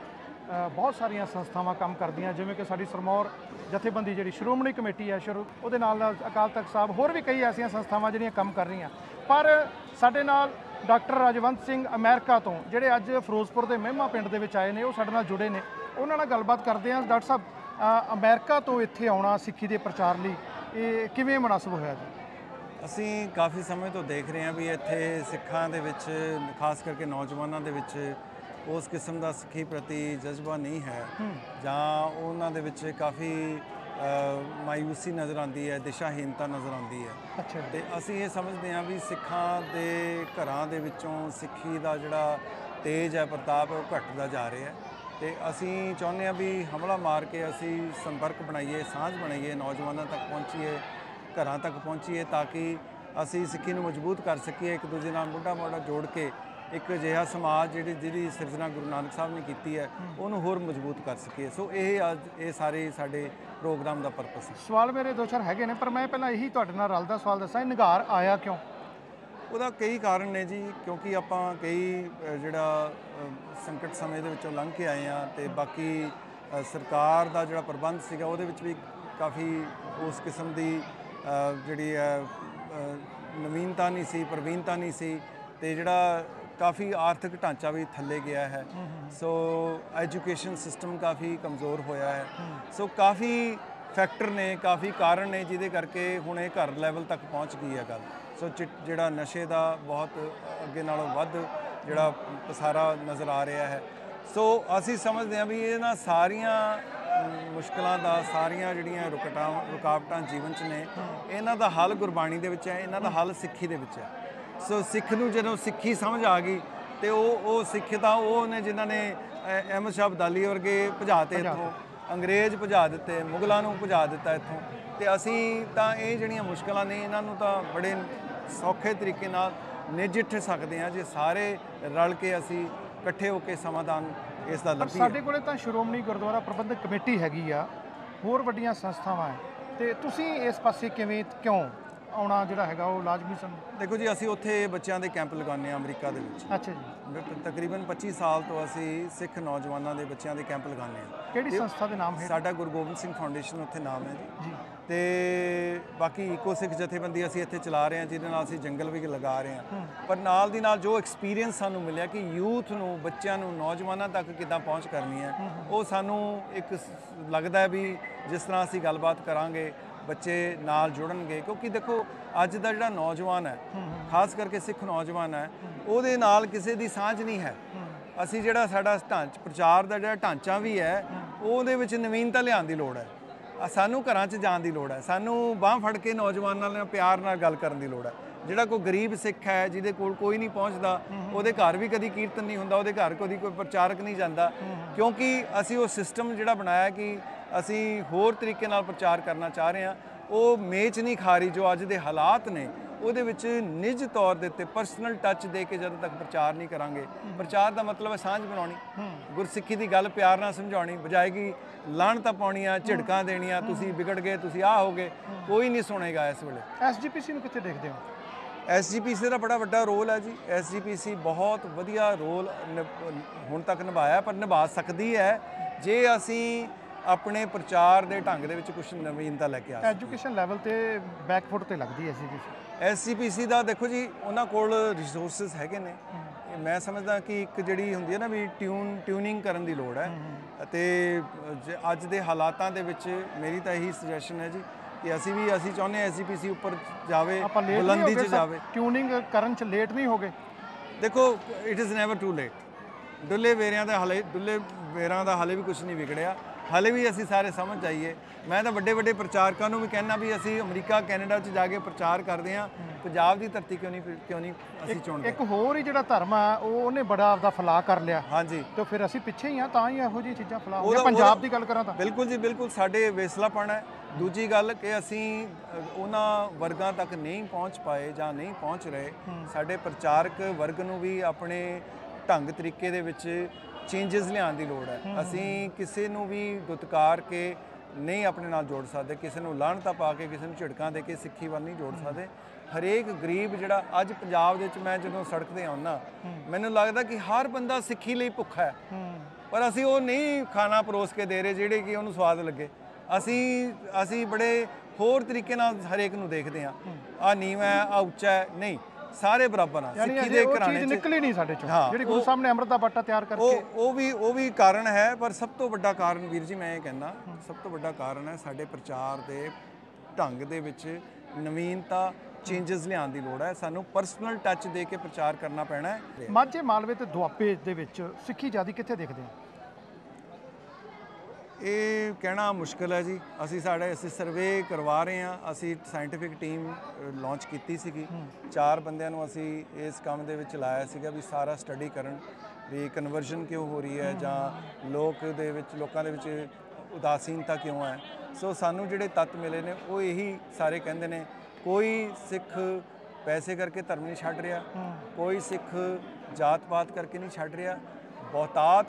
B: ਬਹੁਤ ਸਾਰੀਆਂ ਸੰਸਥਾਵਾਂ ਕੰਮ ਕਰਦੀਆਂ, ਜਿਵੇਂ ਕਿ ਸਾਡੀ ਸਰਮੌਰ ਜਥੇਬੰਦੀ ਜਿਹੜੀ ਸ਼੍ਰੋਮਣੀ ਕਮੇਟੀ ਹੈ ਉਹਦੇ ਨਾਲ ਅਕਾਲ ਤਖਤ ਸਾਹਿਬ, ਹੋਰ ਵੀ ਕਈ ਐਸੀਆਂ ਸੰਸਥਾਵਾਂ ਜਿਹੜੀਆਂ ਕੰਮ ਕਰ ਰਹੀਆਂ। ਪਰ ਸਾਡੇ ਨਾਲ ਡਾਕਟਰ ਰਾਜਵੰਤ ਸਿੰਘ ਅਮਰੀਕਾ ਤੋਂ, ਜਿਹੜੇ ਅੱਜ ਫਿਰੋਜ਼ਪੁਰ ਦੇ ਮਹਿਮਾ ਪਿੰਡ ਦੇ ਵਿੱਚ ਆਏ ਨੇ, ਉਹ ਸਾਡੇ ਨਾਲ ਜੁੜੇ ਨੇ। ਉਹਨਾਂ ਨਾਲ ਗੱਲਬਾਤ ਕਰਦੇ ਹਾਂ। ਡਾਕਟਰ ਸਾਹਿਬ, ਅਮਰੀਕਾ ਤੋਂ ਇੱਥੇ ਆਉਣਾ ਸਿੱਖੀ ਦੇ ਪ੍ਰਚਾਰ ਲਈ ਇਹ ਕਿਵੇਂ ਮੁਨਾਸਬ ਹੋਇਆ ਜੀ?
I: ਅਸੀਂ ਕਾਫੀ ਸਮੇਂ ਤੋਂ ਦੇਖ ਰਹੇ ਹਾਂ ਵੀ ਇੱਥੇ ਸਿੱਖਾਂ ਦੇ ਵਿੱਚ, ਖਾਸ ਕਰਕੇ ਨੌਜਵਾਨਾਂ ਦੇ ਵਿੱਚ ਉਸ ਕਿਸਮ ਦਾ ਸਿੱਖੀ ਪ੍ਰਤੀ ਜਜ਼ਬਾ ਨਹੀਂ ਹੈ, ਜਾਂ ਉਹਨਾਂ ਦੇ ਵਿੱਚ ਕਾਫੀ ਮਾਯੂਸੀ ਨਜ਼ਰ ਆਉਂਦੀ ਹੈ, ਦਿਸ਼ਾਹੀਨਤਾ ਨਜ਼ਰ ਆਉਂਦੀ ਹੈ।
B: ਅੱਛਾ।
I: ਤੇ ਅਸੀਂ ਇਹ ਸਮਝਦੇ ਹਾਂ ਵੀ ਸਿੱਖਾਂ ਦੇ ਘਰਾਂ ਦੇ ਵਿੱਚੋਂ ਸਿੱਖੀ ਦਾ ਜਿਹੜਾ ਤੇਜ ਹੈ, ਪ੍ਰਤਾਪ ਹੈ, ਉਹ ਘਟਦਾ ਜਾ ਰਿਹਾ ਹੈ। ਤੇ ਅਸੀਂ ਚਾਹੁੰਦੇ ਹਾਂ ਵੀ ਹਮਲਾ ਮਾਰ ਕੇ ਅਸੀਂ ਸੰਪਰਕ ਬਣਾਈਏ, ਸਾਂਝ ਬਣਾਈਏ, ਨੌਜਵਾਨਾਂ ਤੱਕ ਪਹੁੰਚੀਏ, ਘਰਾਂ ਤੱਕ ਪਹੁੰਚੀਏ, ਤਾਂ ਕਿ ਅਸੀਂ ਸਿੱਖੀ ਨੂੰ ਮਜ਼ਬੂਤ ਕਰ ਸਕੀਏ, ਇੱਕ ਦੂਜੇ ਨਾਲ ਮੋਢਾ ਮੋਢਾ ਜੋੜ ਕੇ ਇੱਕ ਅਜਿਹਾ ਸਮਾਜ ਜਿਹਦੀ ਸਿਰਜਣਾ ਗੁਰੂ ਨਾਨਕ ਸਾਹਿਬ ਨੇ ਕੀਤੀ ਹੈ, ਉਹਨੂੰ ਹੋਰ ਮਜ਼ਬੂਤ ਕਰ ਸਕੀਏ। ਸੋ ਇਹ ਸਾਰੇ ਸਾਡੇ ਪ੍ਰੋਗਰਾਮ ਦਾ ਪਰਪਸ ਹੈ।
B: ਸਵਾਲ ਮੇਰੇ ਦੋ ਚਾਰ ਹੈਗੇ ਨੇ, ਪਰ ਮੈਂ ਪਹਿਲਾਂ ਇਹੀ ਤੁਹਾਡੇ ਨਾਲ ਰਲਦਾ ਸਵਾਲ ਦੱਸਾਂ, ਇਹ ਨਿਗਾਰ ਆਇਆ ਕਿਉਂ?
I: ਉਹਦਾ ਕਈ ਕਾਰਨ ਨੇ ਜੀ, ਕਿਉਂਕਿ ਆਪਾਂ ਕਈ ਜਿਹੜਾ ਸੰਕਟ ਸਮੇਂ ਦੇ ਵਿੱਚੋਂ ਲੰਘ ਕੇ ਆਏ ਹਾਂ, ਤੇ ਬਾਕੀ ਸਰਕਾਰ ਦਾ ਜਿਹੜਾ ਪ੍ਰਬੰਧ ਸੀਗਾ ਉਹਦੇ ਵਿੱਚ ਵੀ ਕਾਫੀ ਉਸ ਕਿਸਮ ਦੀ ਜਿਹੜੀ ਹੈ ਨਵੀਨਤਾ ਨਹੀਂ ਸੀ, ਪ੍ਰਵੀਨਤਾ ਨਹੀਂ ਸੀ, ਤੇ ਜਿਹੜਾ ਕਾਫੀ ਆਰਥਿਕ ਢਾਂਚਾ ਵੀ ਥੱਲੇ ਗਿਆ ਹੈ। ਸੋ ਐਜੂਕੇਸ਼ਨ ਸਿਸਟਮ ਕਾਫੀ ਕਮਜ਼ੋਰ ਹੋਇਆ ਹੈ। ਸੋ ਕਾਫੀ ਫੈਕਟਰ ਨੇ, ਕਾਫੀ ਕਾਰਨ ਨੇ, ਜਿਹਦੇ ਕਰਕੇ ਹੁਣ ਇਹ ਘਰ ਲੈਵਲ ਤੱਕ ਪਹੁੰਚ ਗਈ ਹੈ ਗੱਲ। ਸੋ ਜਿਹੜਾ ਨਸ਼ੇ ਦਾ ਬਹੁਤ ਅੱਗੇ ਨਾਲੋਂ ਵੱਧ ਜਿਹੜਾ ਪਸਾਰਾ ਨਜ਼ਰ ਆ ਰਿਹਾ ਹੈ। ਸੋ ਅਸੀਂ ਸਮਝਦੇ ਹਾਂ ਵੀ ਇਹਨਾਂ ਸਾਰੀਆਂ ਮੁਸ਼ਕਲਾਂ ਦਾ, ਸਾਰੀਆਂ ਜਿਹੜੀਆਂ ਰੁਕਾਵਟਾਂ ਜੀਵਨ 'ਚ ਨੇ, ਇਹਨਾਂ ਦਾ ਹੱਲ ਗੁਰਬਾਣੀ ਦੇ ਵਿੱਚ ਹੈ, ਇਹਨਾਂ ਦਾ ਹੱਲ ਸਿੱਖੀ ਦੇ ਵਿੱਚ ਹੈ। ਸੋ ਸਿੱਖ ਨੂੰ ਜਦੋਂ ਸਿੱਖੀ ਸਮਝ ਆ ਗਈ, ਤੇ ਉਹ ਸਿੱਖ ਤਾਂ ਉਹ ਨੇ ਜਿਨ੍ਹਾਂ ਨੇ ਅਹਿਮਦ ਸ਼ਾਹ ਅਬਦਾਲੀ ਵਰਗੇ ਭਜਾ ਤੇ ਇੱਥੋਂ, ਅੰਗਰੇਜ਼ ਭਜਾ ਦਿੱਤੇ, ਮੁਗਲਾਂ ਨੂੰ ਭਜਾ ਦਿੱਤਾ ਇੱਥੋਂ। ਤੇ ਅਸੀਂ ਤਾਂ ਇਹ ਜਿਹੜੀਆਂ ਮੁਸ਼ਕਲਾਂ ਨੇ, ਇਹਨਾਂ ਨੂੰ ਤਾਂ ਬੜੇ ਸੌਖੇ ਤਰੀਕੇ ਨਾਲ ਨਜਿੱਠ ਸਕਦੇ ਹਾਂ ਜੇ ਸਾਰੇ ਰਲ ਕੇ ਅਸੀਂ ਇਕੱਠੇ ਹੋ ਕੇ ਸਮਾਧਾਨ ਇਸ ਦਾ ਲੱਭੀਏ।
B: ਸਾਡੇ ਕੋਲੇ ਤਾਂ ਸ਼੍ਰੋਮਣੀ ਗੁਰਦੁਆਰਾ ਪ੍ਰਬੰਧਕ ਕਮੇਟੀ ਹੈਗੀ ਆ, ਹੋਰ ਵੱਡੀਆਂ ਸੰਸਥਾਵਾਂ ਹੈ, ਤੇ ਤੁਸੀਂ ਇਸ ਪਾਸੇ ਕਿਉਂ ਆਉਣਾ ਜਿਹੜਾ ਹੈਗਾ ਉਹ ਲਾਜ਼ਮੀ ਸਮਝ?
I: ਦੇਖੋ ਜੀ, ਅਸੀਂ ਉੱਥੇ ਬੱਚਿਆਂ ਦੇ ਕੈਂਪ ਲਗਾਉਂਦੇ ਹਾਂ ਅਮਰੀਕਾ ਦੇ ਵਿੱਚ।
B: ਅੱਛਾ ਜੀ।
I: ਤਕਰੀਬਨ 25 ਸਾਲ ਤੋਂ ਅਸੀਂ ਸਿੱਖ ਨੌਜਵਾਨਾਂ ਦੇ ਬੱਚਿਆਂ ਦੇ ਕੈਂਪ ਲਗਾਉਂਦੇ ਹਾਂ।
B: ਕਿਹੜੀ ਸੰਸਥਾ ਦੇ ਨਾਮ ਹੈ?
I: ਸਾਡਾ ਗੁਰੂ ਗੋਬਿੰਦ ਸਿੰਘ ਫਾਊਂਡੇਸ਼ਨ ਉੱਥੇ ਨਾਮ ਹੈ ਜੀ। ਤੇ ਬਾਕੀ ਇਕੋ ਸਿੱਖ ਜਥੇਬੰਦੀ ਅਸੀਂ ਇੱਥੇ ਚਲਾ ਰਹੇ ਹਾਂ, ਜਿਹਦੇ ਨਾਲ ਅਸੀਂ ਜੰਗਲ ਵੀ ਲਗਾ ਰਹੇ ਹਾਂ। ਪਰ ਨਾਲ ਦੀ ਨਾਲ ਜੋ ਐਕਸਪੀਰੀਅੰਸ ਸਾਨੂੰ ਮਿਲਿਆ ਕਿ ਯੂਥ ਨੂੰ, ਬੱਚਿਆਂ ਨੂੰ, ਨੌਜਵਾਨਾਂ ਤੱਕ ਕਿੱਦਾਂ ਪਹੁੰਚ ਕਰਨੀ ਹੈ, ਉਹ ਸਾਨੂੰ ਇੱਕ ਲੱਗਦਾ ਹੈ ਵੀ ਜਿਸ ਤਰ੍ਹਾਂ ਅਸੀਂ ਗੱਲਬਾਤ ਕਰਾਂਗੇ, ਬੱਚੇ ਨਾਲ ਜੁੜਨਗੇ। ਕਿਉਂਕਿ ਦੇਖੋ, ਅੱਜ ਦਾ ਜਿਹੜਾ ਨੌਜਵਾਨ ਹੈ, ਖਾਸ ਕਰਕੇ ਸਿੱਖ ਨੌਜਵਾਨ ਹੈ, ਉਹਦੇ ਨਾਲ ਕਿਸੇ ਦੀ ਸਾਂਝ ਨਹੀਂ ਹੈ। ਅਸੀਂ ਜਿਹੜਾ ਸਾਡਾ ਪ੍ਰਚਾਰ ਦਾ ਜਿਹੜਾ ਢਾਂਚਾ ਵੀ ਹੈ, ਉਹਦੇ ਵਿੱਚ ਨਵੀਨਤਾ ਲਿਆਉਣ ਦੀ ਲੋੜ ਹੈ। ਸਾਨੂੰ ਘਰਾਂ 'ਚ ਜਾਣ ਦੀ ਲੋੜ ਹੈ, ਸਾਨੂੰ ਬਾਂਹ ਫੜ ਕੇ ਨੌਜਵਾਨਾਂ ਨਾਲ ਪਿਆਰ ਨਾਲ ਗੱਲ ਕਰਨ ਦੀ ਲੋੜ ਹੈ। ਜਿਹੜਾ ਕੋਈ ਗਰੀਬ ਸਿੱਖ ਹੈ, ਜਿਹਦੇ ਕੋਲ ਕੋਈ ਨਹੀਂ ਪਹੁੰਚਦਾ, ਉਹਦੇ ਘਰ ਵੀ ਕਦੀ ਕੀਰਤਨ ਨਹੀਂ ਹੁੰਦਾ, ਉਹਦੇ ਘਰ ਕੋਈ ਪ੍ਰਚਾਰਕ ਨਹੀਂ ਜਾਂਦਾ, ਕਿਉਂਕਿ ਅਸੀਂ ਉਹ ਸਿਸਟਮ ਜਿਹੜਾ ਬਣਾਇਆ ਕਿ ਅਸੀਂ ਹੋਰ ਤਰੀਕੇ ਨਾਲ ਪ੍ਰਚਾਰ ਕਰਨਾ ਚਾਹ ਰਹੇ ਹਾਂ, ਉਹ ਮੇਚ ਨਹੀਂ ਖਾ ਰਹੀ। ਜੋ ਅੱਜ ਦੇ ਹਾਲਾਤ ਨੇ, ਉਹਦੇ ਵਿੱਚ ਨਿੱਜ ਤੌਰ ਦੇ ਉੱਤੇ ਪਰਸਨਲ ਟੱਚ ਦੇ ਕੇ ਜਦੋਂ ਤੱਕ ਪ੍ਰਚਾਰ ਨਹੀਂ ਕਰਾਂਗੇ, ਪ੍ਰਚਾਰ ਦਾ ਮਤਲਬ ਹੈ ਸਾਂਝ ਬਣਾਉਣੀ, ਗੁਰਸਿੱਖੀ ਦੀ ਗੱਲ ਪਿਆਰ ਨਾਲ ਸਮਝਾਉਣੀ, ਬਜਾਏ ਕਿ ਲਾਹਣਤਾਂ ਪਾਉਣੀਆਂ, ਝਿੜਕਾਂ ਦੇਣੀਆਂ, ਤੁਸੀਂ ਵਿਗੜ ਗਏ, ਤੁਸੀਂ ਆਹ ਹੋ ਗਏ, ਕੋਈ ਨਹੀਂ ਸੁਣੇਗਾ ਇਸ ਵੇਲੇ।
B: ਐਸਜੀਪੀਸੀ ਨੂੰ ਕਿੱਥੇ ਦੇਖਦੇ ਹੋ?
I: ਐਸਜੀਪੀਸੀ ਦਾ ਬੜਾ ਵੱਡਾ ਰੋਲ ਹੈ ਜੀ। ਐਸਜੀਪੀਸੀ ਬਹੁਤ ਵਧੀਆ ਰੋਲ ਹੁਣ ਤੱਕ ਨਿਭਾਇਆ, ਪਰ ਨਿਭਾ ਸਕਦੀ ਹੈ ਜੇ ਅਸੀਂ ਆਪਣੇ ਪ੍ਰਚਾਰ ਦੇ ਢੰਗ ਦੇ ਵਿੱਚ ਕੁਝ ਨਵੀਨਤਾ ਲੈ ਕੇ ਆ।
B: ਐਜੂਕੇਸ਼ਨ ਲੈਵਲ ਤੇ ਬੈਕਫੁੱਟ ਤੇ ਲੱਗਦੀ ਹੈ
I: ਐਸਜੀਪੀਸੀ ਦਾ। ਦੇਖੋ ਜੀ, ਉਹਨਾਂ ਕੋਲ ਰਿਸੋਰਸਿਸ ਹੈਗੇ ਨੇ। ਮੈਂ ਸਮਝਦਾ ਕਿ ਇੱਕ ਜਿਹੜੀ ਹੁੰਦੀ ਹੈ ਨਾ ਵੀ ਟਿਊਨਿੰਗ ਕਰਨ ਦੀ ਲੋੜ ਹੈ। ਅਤੇ ਅੱਜ ਦੇ ਹਾਲਾਤਾਂ ਦੇ ਵਿੱਚ ਮੇਰੀ ਤਾਂ ਇਹੀ ਸੁਜੈਸ਼ਨ ਹੈ ਜੀ ਕਿ ਅਸੀਂ ਚਾਹੁੰਦੇ ਹਾਂ ਐਸਜੀਪੀਸੀ ਉੱਪਰ ਜਾਵੇ, ਬੁਲੰਦੀ 'ਚ ਜਾਵੇ।
B: ਟਿਊਨਿੰਗ ਕਰਨ 'ਚ ਲੇਟ ਨਹੀਂ ਹੋ ਗਏ?
I: ਦੇਖੋ, it is never too late. ਡੁੱਲੇ ਵੇਰਾਂ ਦਾ ਹਾਲੇ ਵੀ ਕੁਝ ਨਹੀਂ ਵਿਗੜਿਆ। ਹਾਲੇ ਵੀ ਅਸੀਂ ਸਾਰੇ ਸਮਝ ਜਾਈਏ। ਮੈਂ ਤਾਂ ਵੱਡੇ ਪ੍ਰਚਾਰਕਾਂ ਨੂੰ ਵੀ ਕਹਿਣਾ ਵੀ ਅਸੀਂ ਅਮਰੀਕਾ, ਕੈਨੇਡਾ 'ਚ ਜਾ ਕੇ ਪ੍ਰਚਾਰ ਕਰਦੇ ਹਾਂ, ਪੰਜਾਬ ਦੀ ਧਰਤੀ ਕਿਉਂ ਨਹੀਂ ਅਸੀਂ ਚੁਣਦੇ?
B: ਇੱਕ ਹੋਰ ਹੀ ਜਿਹੜਾ ਧਰਮ ਆ, ਉਹਨੇ ਬੜਾ ਆਪਦਾ ਫਲਾਹ ਕਰ ਲਿਆ।
I: ਹਾਂਜੀ।
B: ਤੇ ਫਿਰ ਅਸੀਂ ਪਿੱਛੇ ਹੀ ਆ, ਤਾਂ ਹੀ ਇਹੋ ਜਿਹੀ ਚੀਜ਼ਾਂ ਫਲਾਹ ਹੋਈਆਂ। ਪੰਜਾਬ ਦੀ ਗੱਲ ਕਰਾਂ ਤਾਂ
I: ਬਿਲਕੁਲ ਜੀ, ਬਿਲਕੁਲ ਸਾਡੇ ਵੇਸਲਾਪਣ ਹੈ। ਦੂਜੀ ਗੱਲ ਕਿ ਅਸੀਂ ਉਹਨਾਂ ਵਰਗਾਂ ਤੱਕ ਨਹੀਂ ਪਹੁੰਚ ਪਾਏ ਜਾਂ ਨਹੀਂ ਪਹੁੰਚ ਰਹੇ। ਸਾਡੇ ਪ੍ਰਚਾਰਕ ਵਰਗ ਨੂੰ ਵੀ ਆਪਣੇ ਢੰਗ ਤਰੀਕੇ ਦੇ ਵਿੱਚ ਚੇਂਜਸ ਲਿਆਉਣ ਦੀ ਲੋੜ ਹੈ। ਅਸੀਂ ਕਿਸੇ ਨੂੰ ਵੀ ਦੁਤਕਾਰ ਕੇ ਨਹੀਂ ਆਪਣੇ ਨਾਲ ਜੋੜ ਸਕਦੇ, ਕਿਸੇ ਨੂੰ ਲਾਹਣਤਾ ਪਾ ਕੇ, ਕਿਸੇ ਨੂੰ ਝਿੜਕਾਂ ਦੇ ਕੇ ਸਿੱਖੀ ਵੱਲ ਨਹੀਂ ਜੋੜ ਸਕਦੇ। ਹਰੇਕ ਗਰੀਬ ਜਿਹੜਾ ਅੱਜ ਪੰਜਾਬ ਦੇ ਵਿੱਚ, ਮੈਂ ਜਦੋਂ ਸੜਕ ਤੇ ਆਉਣਾ, ਮੈਨੂੰ ਲੱਗਦਾ ਕਿ ਹਰ ਬੰਦਾ ਸਿੱਖੀ ਲਈ ਭੁੱਖਾ ਹੈ, ਪਰ ਅਸੀਂ ਉਹ ਨਹੀਂ ਖਾਣਾ ਪਰੋਸ ਕੇ ਦੇ ਰਹੇ ਜਿਹੜੇ ਕਿ ਉਹਨੂੰ ਸਵਾਦ ਲੱਗੇ। ਅਸੀਂ ਬੜੇ ਹੋਰ ਤਰੀਕੇ ਨਾਲ ਹਰੇਕ ਨੂੰ ਦੇਖਦੇ ਹਾਂ, ਆ ਨੀਵਾਂ ਹੈ, ਆ ਉੱਚਾ ਹੈ, ਨਹੀਂ, ਸਾਰੇ ਬਰਾਬਰ ਆ ਸਿੱਖੀ ਦੇ ਘਰਾਣੇ 'ਚ।
B: ਨਿਕਲੀ ਨਹੀਂ ਸਾਡੇ ਚੋਂ ਜਿਹੜੀ ਗੁਰੂ ਸਾਹਿਬ ਨੇ ਅੰਮ੍ਰਿਤ ਦਾ ਬਾਟਾ ਤਿਆਰ ਕਰਕੇ,
I: ਉਹ ਵੀ ਕਾਰਨ ਹੈ। ਪਰ ਸਭ ਤੋਂ ਵੱਡਾ ਕਾਰਨ ਵੀਰ ਜੀ ਮੈਂ ਇਹ ਕਹਿੰਦਾ, ਸਭ ਤੋਂ ਵੱਡਾ ਕਾਰਨ ਹੈ ਸਾਡੇ ਪ੍ਰਚਾਰ ਦੇ ਢੰਗ ਦੇ ਵਿੱਚ ਨਵੀਨਤਾ, ਚੇਂਜਸ ਲਿਆਉਣ ਦੀ ਲੋੜ ਹੈ। ਸਾਨੂੰ ਪਰਸਨਲ ਟੱਚ ਦੇ ਕੇ ਪ੍ਰਚਾਰ ਕਰਨਾ ਪੈਣਾ ਹੈ।
B: ਮਾਝੇ, ਮਾਲਵੇ ਤੇ ਦੁਆਬੇ ਦੇ ਵਿੱਚ ਸਿੱਖੀ ਜ਼ਿਆਦਾ ਕਿੱਥੇ ਦੇਖਦੇ ਆ?
I: ਇਹ ਕਹਿਣਾ ਮੁਸ਼ਕਿਲ ਹੈ ਜੀ। ਅਸੀਂ ਸਰਵੇ ਕਰਵਾ ਰਹੇ ਹਾਂ। ਅਸੀਂ ਸਾਇੰਟੀਫਿਕ ਟੀਮ ਲਾਂਚ ਕੀਤੀ ਸੀਗੀ, 4 ਬੰਦਿਆਂ ਨੂੰ ਅਸੀਂ ਇਸ ਕੰਮ ਦੇ ਵਿੱਚ ਲਾਇਆ ਸੀਗਾ ਵੀ ਸਾਰਾ ਸਟੱਡੀ ਕਰਨ ਵੀ ਕਨਵਰਜਨ ਕਿਉਂ ਹੋ ਰਹੀ ਹੈ ਜਾਂ ਲੋਕਾਂ ਦੇ ਵਿੱਚ ਉਦਾਸੀਨਤਾ ਕਿਉਂ ਹੈ। ਸੋ ਸਾਨੂੰ ਜਿਹੜੇ ਤੱਤ ਮਿਲੇ ਨੇ ਉਹ ਇਹੀ ਸਾਰੇ ਕਹਿੰਦੇ ਨੇ, ਕੋਈ ਸਿੱਖ ਪੈਸੇ ਕਰਕੇ ਧਰਮ ਨਹੀਂ ਛੱਡ ਰਿਹਾ, ਕੋਈ ਸਿੱਖ ਜਾਤ ਪਾਤ ਕਰਕੇ ਨਹੀਂ ਛੱਡ ਰਿਹਾ। ਬਹੁਤਾਤ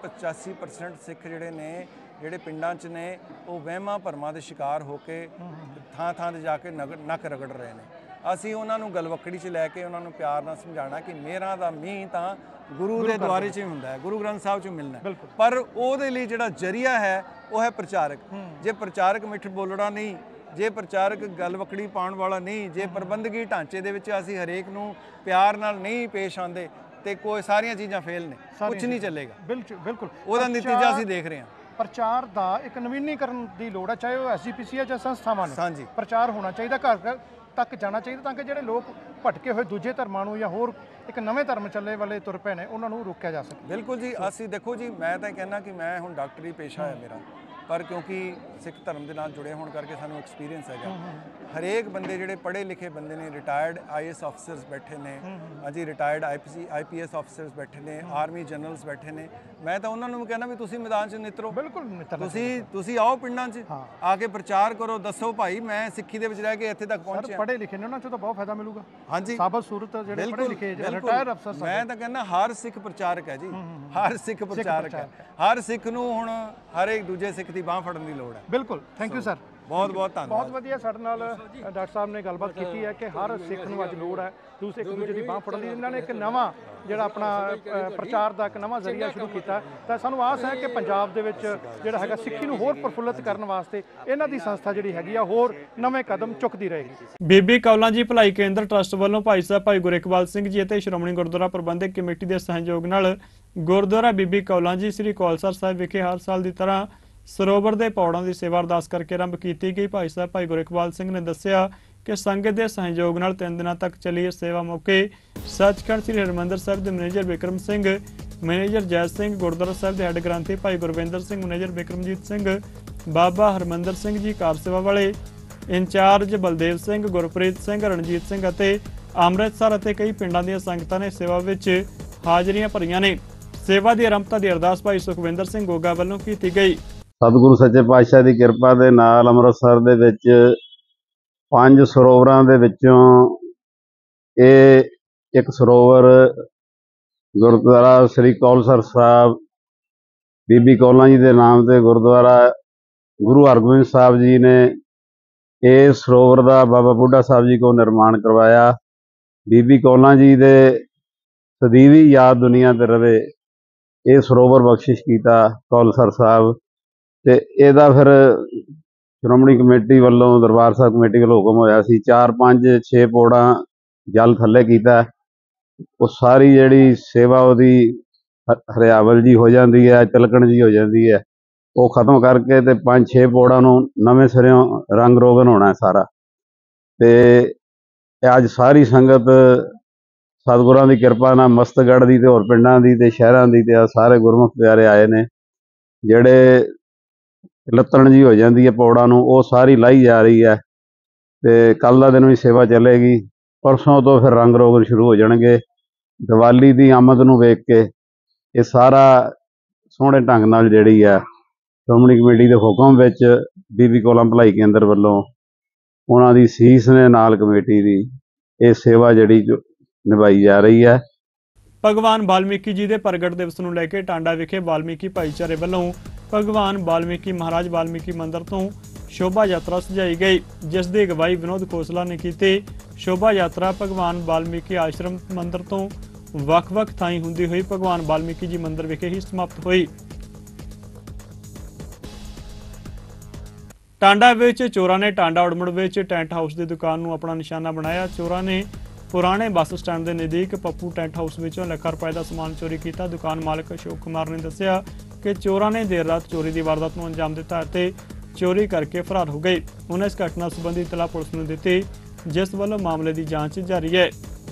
I: 80-85% ਸਿੱਖ ਜਿਹੜੇ ਨੇ, ਜਿਹੜੇ ਪਿੰਡਾਂ 'ਚ ਨੇ, ਉਹ ਵਹਿਮਾਂ ਭਰਮਾਂ ਦੇ ਸ਼ਿਕਾਰ ਹੋ ਕੇ ਥਾਂ ਥਾਂ 'ਤੇ ਜਾ ਕੇ ਨੱਕ ਰਗੜ ਰਹੇ ਨੇ। ਅਸੀਂ ਉਹਨਾਂ ਨੂੰ ਗਲਵੱਕੜੀ 'ਚ ਲੈ ਕੇ ਉਹਨਾਂ ਨੂੰ ਪਿਆਰ ਨਾਲ ਸਮਝਾਉਣਾ ਕਿ ਮੇਰਾ ਦਾ ਮੀਂਹ ਤਾਂ ਗੁਰੂ ਦੇ ਦੁਆਰੇ 'ਚ ਹੀ ਹੁੰਦਾ ਹੈ, ਗੁਰੂ ਗ੍ਰੰਥ ਸਾਹਿਬ 'ਚ ਮਿਲਣਾ। ਪਰ ਉਹਦੇ ਲਈ ਜਿਹੜਾ ਜ਼ਰੀਆ ਹੈ ਉਹ ਹੈ ਪ੍ਰਚਾਰਕ। ਜੇ ਪ੍ਰਚਾਰਕ ਮਿੱਠ ਬੋਲੜਾ ਨਹੀਂ, ਜੇ ਪ੍ਰਚਾਰਕ ਗਲਵੱਕੜੀ ਪਾਉਣ ਵਾਲਾ ਨਹੀਂ, ਜੇ ਪ੍ਰਬੰਧਕੀ ਢਾਂਚੇ ਦੇ ਵਿੱਚ ਅਸੀਂ ਹਰੇਕ ਨੂੰ ਪਿਆਰ ਨਾਲ ਨਹੀਂ ਪੇਸ਼ ਆਉਂਦੇ ਤੇ ਕੋਈ ਸਾਰੀਆਂ ਚੀਜ਼ਾਂ ਫੇਲ ਨੇ, ਕੁਝ ਨਹੀਂ ਚੱਲੇਗਾ।
B: ਬਿਲਕੁਲ
I: ਉਹਦਾ ਨਤੀਜਾ ਅਸੀਂ ਦੇਖ ਰਹੇ ਹਾਂ।
B: ਪ੍ਰਚਾਰ ਦਾ ਇੱਕ ਨਵੀਨੀਕਰਨ ਦੀ ਲੋੜ ਹੈ, ਚਾਹੇ ਉਹ SGPC ਹੈ ਜਾਂ ਸੰਸਥਾਵਾਂ ਨੇ।
I: ਹਾਂਜੀ,
B: ਪ੍ਰਚਾਰ ਹੋਣਾ ਚਾਹੀਦਾ, ਘਰ ਘਰ ਤੱਕ ਜਾਣਾ ਚਾਹੀਦਾ, ਤਾਂ ਕਿ ਜਿਹੜੇ ਲੋਕ ਭਟਕੇ ਹੋਏ ਦੂਜੇ ਧਰਮਾਂ ਨੂੰ ਜਾਂ ਹੋਰ ਇੱਕ ਨਵੇਂ ਧਰਮ ਚੱਲੇ ਵਾਲੇ ਤੁਰ ਪਏ ਨੇ ਉਹਨਾਂ ਨੂੰ ਰੋਕਿਆ ਜਾ ਸਕੇ।
I: ਬਿਲਕੁਲ ਜੀ। ਅਸੀਂ ਦੇਖੋ ਜੀ, ਮੈਂ ਤਾਂ ਕਹਿੰਦਾ ਕਿ ਮੈਂ ਹੁਣ ਡਾਕਟਰੀ ਪੇਸ਼ਾ ਹੈ ਮੇਰਾ, ਪਰ ਕਿਉਂਕਿ ਸਿੱਖ ਧਰਮ ਦੇ ਨਾਲ ਜੁੜੇ ਹੋਣ ਕਰਕੇ ਸਾਨੂੰ ਐਕਸਪੀਰੀਅੰਸ ਹੈਗਾ। ਹਰੇਕ ਬੰਦੇ ਜਿਹੜੇ ਪੜ੍ਹੇ ਲਿਖੇ ਬੰਦੇ ਨੇ, ਰਿਟਾਇਰਡ IAS ਅਫਸਰਸ ਬੈਠੇ ਨੇ, ਹਾਂਜੀ, ਰਿਟਾਇਰਡ IPS ਅਫਸਰਸ ਬੈਠੇ ਨੇ, ਆਰਮੀ ਜਨਰਲਸ ਬੈਠੇ ਨੇ। ਮੈਂ ਤਾਂ ਉਹਨਾਂ ਨੂੰ ਕਹਿੰਦਾ ਵੀ ਤੁਸੀਂ ਮੈਦਾਨ 'ਚ ਨਿਤਰੋ।
B: ਬਿਲਕੁਲ
I: ਤੁਸੀਂ ਆਓ ਪਿੰਡਾਂ 'ਚ ਆ ਕੇ ਪ੍ਰਚਾਰ ਕਰੋ, ਦੱਸੋ ਭਾਈ ਮੈਂ ਸਿੱਖੀ ਦੇ ਵਿੱਚ ਰਹਿ ਕੇ ਇੱਥੇ ਤੱਕ ਪਹੁੰਚਿਆ।
B: ਪੜ੍ਹੇ ਲਿਖੇ ਨੇ, ਉਹਨਾਂ 'ਚੋਂ ਤਾਂ ਬਹੁਤ ਫਾਇਦਾ ਮਿਲੂਗਾ।
I: ਹਾਂਜੀ,
B: ਸਾਬਤ ਸੂਰਤ ਜਿਹੜੇ ਪੜ੍ਹੇ ਲਿਖੇ ਰਿਟਾਇਰਡ ਅਫਸਰ।
I: ਮੈਂ ਤਾਂ ਕਹਿੰਦਾ ਹਰ ਸਿੱਖ ਪ੍ਰਚਾਰਕ ਹੈ ਜੀ, ਹਰ ਸਿੱਖ ਪ੍ਰਚਾਰਕ ਹੈ। ਹਰ ਸਿੱਖ ਨੂੰ ਹੁਣ ਹਰ ਇੱਕ ਦੂਜੇ ਸਿੱਖ ਦੀ ਬਾਂਹ ਫੜਨ ਦੀ ਲੋੜ ਹੈ।
B: ਬਿਲਕੁਲ, ਥੈਂਕ ਯੂ ਸਰ,
I: ਬਹੁਤ ਬਹੁਤ ਧੰਨਵਾਦ।
B: ਬਹੁਤ ਵਧੀਆ ਸਾਡੇ ਨਾਲ ਡਾਕਟਰ ਸਾਹਿਬ ਨੇ ਗੱਲਬਾਤ ਕੀਤੀ ਹੈ ਕਿ ਹਰ ਸਿੱਖ ਨੂੰ ਅੱਜ ਲੋੜ ਹੈ ਇੱਕ ਦੂਜੇ ਦੀ ਬਾਂਹ ਫੜਨ ਦੀ। ਇਹਨਾਂ ਨੇ ਇੱਕ ਨਵਾਂ ਜਿਹੜਾ ਆਪਣਾ ਪ੍ਰਚਾਰ ਦਾ ਇੱਕ ਨਵਾਂ ਜ਼ਰੀਆ ਸ਼ੁਰੂ ਕੀਤਾ, ਤਾਂ ਸਾਨੂੰ ਆਸ ਹੈ ਕਿ ਪੰਜਾਬ ਦੇ ਵਿੱਚ ਜਿਹੜਾ ਹੈਗਾ ਸਿੱਖੀ ਨੂੰ ਹੋਰ ਪ੍ਰਫੁੱਲਤ ਕਰਨ ਵਾਸਤੇ ਇਹਨਾਂ ਦੀ ਸੰਸਥਾ ਜਿਹੜੀ ਹੈਗੀ ਆ ਹੋਰ ਨਵੇਂ ਕਦਮ ਚੁੱਕਦੀ ਰਹੇਗੀ।
A: ਬੀਬੀ ਕੌਲਾਂ ਜੀ ਭਲਾਈ ਕੇਂਦਰ ਟਰੱਸਟ ਵੱਲੋਂ ਭਾਈ ਸਾਹਿਬ ਭਾਈ ਗੁਰਇਕਬਾਲ ਸਿੰਘ ਜੀ ਅਤੇ ਸ਼੍ਰੋਮਣੀ ਗੁਰਦੁਆਰਾ ਪ੍ਰਬੰਧਕ ਕਮੇਟੀ ਦੇ ਸਹਿਯੋਗ ਨਾਲ ਗੁਰਦੁਆਰਾ ਬੀਬੀ ਕੌਲਾਂ ਜੀ ਸ੍ਰੀ ਕੌਲਸਰ ਸਾਹਿਬ ਵਿਖੇ ਹਰ ਸਾਲ ਦੀ ਤਰ੍ਹਾਂ ਸਰੋਵਰ ਦੇ ਪੌੜਾਂ ਦੀ ਸੇਵਾ ਅਰਦਾਸ ਕਰਕੇ ਆਰੰਭ ਕੀਤੀ ਗਈ। ਭਾਈ ਸਾਹਿਬ ਭਾਈ ਗੁਰਇਕਬਾਲ ਸਿੰਘ ਨੇ ਦੱਸਿਆ ਕਿ ਸੰਗਤ ਦੇ ਸਹਿਯੋਗ ਨਾਲ 3 ਦਿਨਾਂ ਤੱਕ ਚੱਲੀ ਇਸ ਸੇਵਾ ਮੌਕੇ ਸੱਚਖੰਡ ਸ੍ਰੀ ਹਰਿਮੰਦਰ ਸਾਹਿਬ ਦੇ ਮੈਨੇਜਰ ਬਿਕਰਮ ਸਿੰਘ, ਮੈਨੇਜਰ ਜੈ ਸਿੰਘ, ਗੁਰਦੁਆਰਾ ਸਾਹਿਬ ਦੇ ਹੈੱਡ ਗ੍ਰੰਥੀ ਭਾਈ ਗੁਰਵਿੰਦਰ ਸਿੰਘ, ਮੈਨੇਜਰ ਬਿਕਰਮਜੀਤ ਸਿੰਘ, ਬਾਬਾ ਹਰਮੰਦਰ ਸਿੰਘ ਜੀ ਕਾਰ ਸੇਵਾ ਵਾਲੇ, ਇੰਚਾਰਜ ਬਲਦੇਵ ਸਿੰਘ, ਗੁਰਪ੍ਰੀਤ ਸਿੰਘ, ਰਣਜੀਤ ਸਿੰਘ ਅਤੇ ਅੰਮ੍ਰਿਤਸਰ ਅਤੇ ਕਈ ਪਿੰਡਾਂ ਦੀਆਂ ਸੰਗਤਾਂ ਨੇ ਸੇਵਾ ਵਿੱਚ ਹਾਜ਼ਰੀਆਂ ਭਰੀਆਂ ਨੇ। ਸੇਵਾ ਦੀ ਆਰੰਭਤਾ ਦੀ ਅਰਦਾਸ ਭਾਈ ਸੁਖਵਿੰਦਰ ਸਿੰਘ ਗੋਗਾ ਵੱਲੋਂ ਕੀਤੀ ਗਈ।
J: ਸਤਿਗੁਰੂ ਸੱਚੇ ਪਾਤਸ਼ਾਹ ਦੀ ਕਿਰਪਾ ਦੇ ਨਾਲ ਅੰਮ੍ਰਿਤਸਰ ਦੇ ਵਿੱਚ 5 ਸਰੋਵਰਾਂ ਦੇ ਵਿੱਚੋਂ ਇਹ ਇੱਕ ਸਰੋਵਰ ਗੁਰਦੁਆਰਾ ਸ੍ਰੀ ਕੌਲਸਰ ਸਾਹਿਬ ਬੀਬੀ ਕੌਲਾਂ ਜੀ ਦੇ ਨਾਮ ਤੇ ਗੁਰਦੁਆਰਾ ਗੁਰੂ ਹਰਗੋਬਿੰਦ ਸਾਹਿਬ ਜੀ ਨੇ ਇਹ ਸਰੋਵਰ ਦਾ ਬਾਬਾ ਬੁੱਢਾ ਸਾਹਿਬ ਜੀ ਕੋਲ ਨਿਰਮਾਣ ਕਰਵਾਇਆ। ਬੀਬੀ ਕੌਲਾਂ ਜੀ ਦੇ ਸਦੀਵੀ ਯਾਦ ਦੁਨੀਆ ਤੇ ਰਵੇ, ਇਹ ਸਰੋਵਰ ਬਖਸ਼ਿਸ਼ ਕੀਤਾ ਕੌਲਸਰ ਸਾਹਿਬ। ਤੇ ਇਹਦਾ ਫਿਰ ਸ਼੍ਰੋਮਣੀ ਕਮੇਟੀ ਵੱਲੋਂ, ਦਰਬਾਰ ਸਾਹਿਬ ਕਮੇਟੀ ਵੱਲੋਂ ਹੁਕਮ ਹੋਇਆ ਸੀ 4, 5, 6 ਪੌੜਾਂ ਜਲ ਥੱਲੇ ਕੀਤਾ। ਉਹ ਸਾਰੀ ਜਿਹੜੀ ਸੇਵਾ ਉਹਦੀ ਹਰਿਆਵਲ ਜੀ ਹੋ ਜਾਂਦੀ ਹੈ, ਤਿਲਕਣ ਜੀ ਹੋ ਜਾਂਦੀ ਹੈ, ਉਹ ਖਤਮ ਕਰਕੇ ਤੇ 5, 6 ਪੌੜਾਂ ਨੂੰ ਨਵੇਂ ਸਿਰਿਓਂ ਰੰਗ ਰੋਗਨ ਹੋਣਾ ਸਾਰਾ। ਤੇ ਅੱਜ ਸਾਰੀ ਸੰਗਤ ਸਤਿਗੁਰਾਂ ਦੀ ਕਿਰਪਾ ਨਾਲ ਮਸਤਗੜ੍ਹ ਦੀ ਤੇ ਹੋਰ ਪਿੰਡਾਂ ਦੀ ਤੇ ਸ਼ਹਿਰਾਂ ਦੀ ਤੇ ਸਾਰੇ ਗੁਰਮੁਖ ਪਿਆਰੇ ਆਏ ਨੇ। ਜਿਹੜੇ ਲੱਤਣ ਜੀ ਹੋ ਜਾਂਦੀ ਹੈ ਪੌੜਾਂ ਨੂੰ, ਉਹ ਸਾਰੀ ਲਾਈ ਜਾ ਰਹੀ ਹੈ। ਤੇ ਕੱਲ੍ਹ ਦਾ ਦਿਨ ਵੀ ਸੇਵਾ ਚੱਲੇਗੀ, ਪਰਸੋਂ ਤੋਂ ਫਿਰ ਰੰਗ ਰੋਗਨ ਸ਼ੁਰੂ ਹੋ ਜਾਣਗੇ। ਦੀਵਾਲੀ ਦੀ ਆਮਦ ਨੂੰ ਵੇਖ ਕੇ ਇਹ ਸਾਰਾ ਸੋਹਣੇ ਢੰਗ ਨਾਲ ਜਿਹੜੀ ਹੈ ਸ਼੍ਰੋਮਣੀ ਕਮੇਟੀ ਦੇ ਹੁਕਮ ਵਿੱਚ ਬੀਬੀ ਕੌਲਾਂ ਭਲਾਈ ਕੇਂਦਰ ਵੱਲੋਂ ਉਹਨਾਂ ਦੀ ਸੀਸ ਨੇ ਨਾਲ ਕਮੇਟੀ ਦੀ ਇਹ ਸੇਵਾ ਜਿਹੜੀ ਨਿਭਾਈ ਜਾ ਰਹੀ ਹੈ।
A: ਭਗਵਾਨ ਵਾਲਮੀਕੀ ਜੀ ਦੇ ਪ੍ਰਗਟ ਦਿਵਸ ਨੂੰ ਲੈ ਕੇ ਟਾਂਡਾ ਵਿਖੇ ਵਾਲਮੀਕੀ ਭਾਈਚਾਰੇ ਵੱਲੋਂ ਭਗਵਾਨ ਵਾਲਮੀਕੀ ਮਹਾਰਾਜ ਵਾਲਮੀਕੀ ਮੰਦਿਰ ਤੋਂ ਸ਼ੋਭਾ ਯਾਤਰਾ ਸਜਾਈ ਗਈ, ਜਿਸ ਦੀ ਅਗਵਾਈ ਵਿਨੋਦ ਖੋਸਲਾ ਨੇ ਕੀਤੀ। ਸ਼ੋਭਾ ਯਾਤਰਾ ਭਗਵਾਨ ਵਾਲਮੀਕੀ ਆਸ਼ਰਮ ਮੰਦਿਰ ਤੋਂ ਵੱਖ-ਵੱਖ ਥਾਈਂ ਹੁੰਦੀ ਹੋਈ ਭਗਵਾਨ ਵਾਲਮੀਕੀ ਜੀ ਮੰਦਿਰ ਵਿਖੇ ਹੀ ਸਮਾਪਤ ਹੋਈ। ਟਾਂਡਾ ਵਿੱਚ ਚੋਰਾਂ ਨੇ ਟਾਂਡਾ ਉੜਮੜ ਵਿੱਚ ਟੈਂਟ ਹਾਊਸ ਦੀ ਦੁਕਾਨ ਨੂੰ ਆਪਣਾ ਨਿਸ਼ਾਨਾ ਬਣਾਇਆ। ਚੋਰਾਂ ਨੇ ਪੁਰਾਣੇ ਬੱਸ ਸਟੈਂਡ ਦੇ ਨਜ਼ਦੀਕ ਪੱਪੂ ਟੈਂਟ ਹਾਊਸ ਵਿੱਚੋਂ ਲੱਖਾਂ ਰੁਪਏ ਦਾ ਸਮਾਨ ਚੋਰੀ ਕੀਤਾ। ਦੁਕਾਨ ਮਾਲਕ ਅਸ਼ੋਕ ਕੁਮਾਰ ਨੇ ਦੱਸਿਆ ਕਿ ਚੋਰਾਂ ਨੇ ਦੇਰ ਰਾਤ ਚੋਰੀ ਦੀ ਵਾਰਦਾਤ ਨੂੰ ਅੰਜਾਮ ਦਿੱਤਾ ਅਤੇ ਚੋਰੀ ਕਰਕੇ ਫਰਾਰ ਹੋ ਗਏ। ਉਹਨਾਂ ਇਸ ਘਟਨਾ ਸੰਬੰਧੀ ਇਤਲਾਹ ਪੁਲਿਸ ਨੂੰ ਦਿੱਤੀ, ਜਿਸ ਵੱਲੋਂ ਮਾਮਲੇ ਦੀ ਜਾਂਚ ਜਾਰੀ ਹੈ।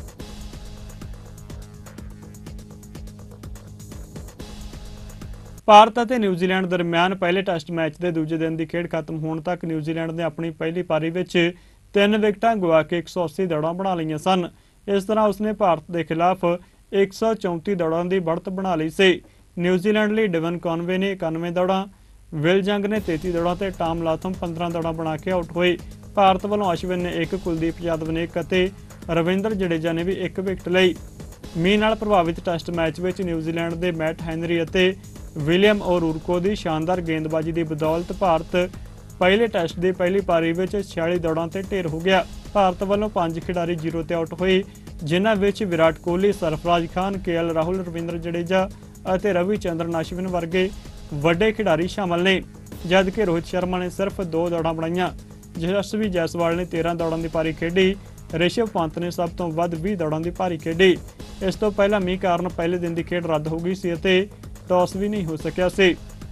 A: ਭਾਰਤ ਅਤੇ ਨਿਊਜ਼ੀਲੈਂਡ ਦਰਮਿਆਨ ਪਹਿਲੇ ਟੈਸਟ ਮੈਚ ਦੇ ਦੂਜੇ ਦਿਨ ਦੀ ਖੇਡ ਖਤਮ ਹੋਣ ਤੱਕ ਨਿਊਜ਼ੀਲੈਂਡ ਨੇ ਆਪਣੀ ਪਹਿਲੀ ਪਾਰੀ ਵਿੱਚ 3 ਵਿਕਟਾਂ ਗਵਾ ਕੇ 180 ਦੌੜਾਂ ਬਣਾ ਲਈਆਂ ਸਨ। ਇਸ ਤਰ੍ਹਾਂ ਉਸਨੇ ਭਾਰਤ ਦੇ ਖਿਲਾਫ 134 ਦੌੜਾਂ ਦੀ बढ़त ਬਣਾ ਲਈ ਸੀ। ਨਿਊਜ਼ੀਲੈਂਡ ਲਈ ਡਿਵਨ ਕੌਨਵੇ ਨੇ 91 ਦੌੜਾਂ, ਵਿਲ ਜੰਗ ਨੇ 33 ਦੌੜਾਂ ਤੇ ਟਾਮ ਲਾਥਮ 15 ਦੌੜਾਂ ਬਣਾ ਕੇ ਆਊਟ ਹੋਏ। ਭਾਰਤ ਵੱਲੋਂ ਅਸ਼ਵਿਨ ਨੇ 1, ਕੁਲਦੀਪ ਯਾਦਵ ਨੇ 1 ਅਤੇ ਰਵਿੰਦਰ ਜਡੇਜਾ ਨੇ ਵੀ 1 ਵਿਕਟ ਲਈ। ਮੀਂਹ ਨਾਲ ਪ੍ਰਭਾਵਿਤ ਟੈਸਟ ਮੈਚ ਵਿੱਚ ਨਿਊਜ਼ੀਲੈਂਡ ਦੇ ਮੈਟ ਹੈਨਰੀ ਅਤੇ ਵਿਲੀਅਮ ਓਰੂਰਕੋ ਦੀ ਸ਼ਾਨਦਾਰ ਗੇਂਦਬਾਜ਼ੀ ਦੀ ਬਦੌਲਤ ਭਾਰਤ ਪਹਿਲੇ ਟੈਸਟ ਦੀ ਪਹਿਲੀ ਪਾਰੀ ਵਿੱਚ 46 ਦੌੜਾਂ ਤੇ ਢੇਰ ਹੋ ਗਿਆ। ਭਾਰਤ ਵੱਲੋਂ 5 ਖਿਡਾਰੀ 0 ਤੇ ਆਊਟ ਹੋਏ, ਜਿਨ੍ਹਾਂ ਵਿੱਚ ਵਿਰਾਟ ਕੋਹਲੀ, ਸਰਫਰਾਜ਼ ਖਾਨ, KL ਰਾਹੁਲ, ਰਵਿੰਦਰ ਜਡੇਜਾ ਅਤੇ ਰਵੀਚੰਦਰਨ ਅਸ਼ਵਿਨ ਵਰਗੇ ਵੱਡੇ ਖਿਡਾਰੀ ਸ਼ਾਮਲ ਨੇ, ਜਦਕਿ ਰੋਹਿਤ ਸ਼ਰਮਾ ਨੇ ਸਿਰਫ 2 ਦੌੜਾਂ ਬਣਾਈਆਂ। ਯਸ਼ਸਵੀ ਜੈਸਵਾਲ ਨੇ 13 ਦੌੜਾਂ ਦੀ ਪਾਰੀ ਖੇਡੀ। ਰਿਸ਼ਵ ਪੰਤ ਨੇ ਸਭ ਤੋਂ ਵੱਧ 20 ਦੌੜਾਂ ਦੀ ਪਾਰੀ ਖੇਡੀ। ਇਸ ਤੋਂ ਪਹਿਲਾਂ ਮੀਂਹ ਕਾਰਨ ਪਹਿਲੇ ਦਿਨ ਦੀ ਖੇਡ ਰੱਦ ਹੋ ਗਈ ਸੀ ਅਤੇ ਟਾਸ ਵੀ ਨਹੀਂ ਹੋ ਸਕਿਆ ਸੀ।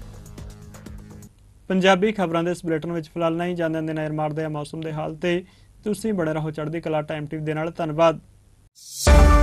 A: ਪੰਜਾਬੀ ਖਬਰਾਂ ਦੇ ਇਸ ਬੁਲੇਟਿਨ ਵਿੱਚ ਫਿਲਹਾਲ ਨਹੀਂ ਜਾਂਦੇ ਨਜ਼ਰ ਮਾਰਦੇ ਆ ਮੌਸਮ ਦੇ ਹਾਲ ਤੇ। ਤੁਸੀਂ ਬਣੇ ਰਹੋ ਚੜ੍ਹਦੀ ਕਲਾ ਟਾਈਮ ਟੀਵੀ ਦੇ ਨਾਲ। ਧੰਨਵਾਦ।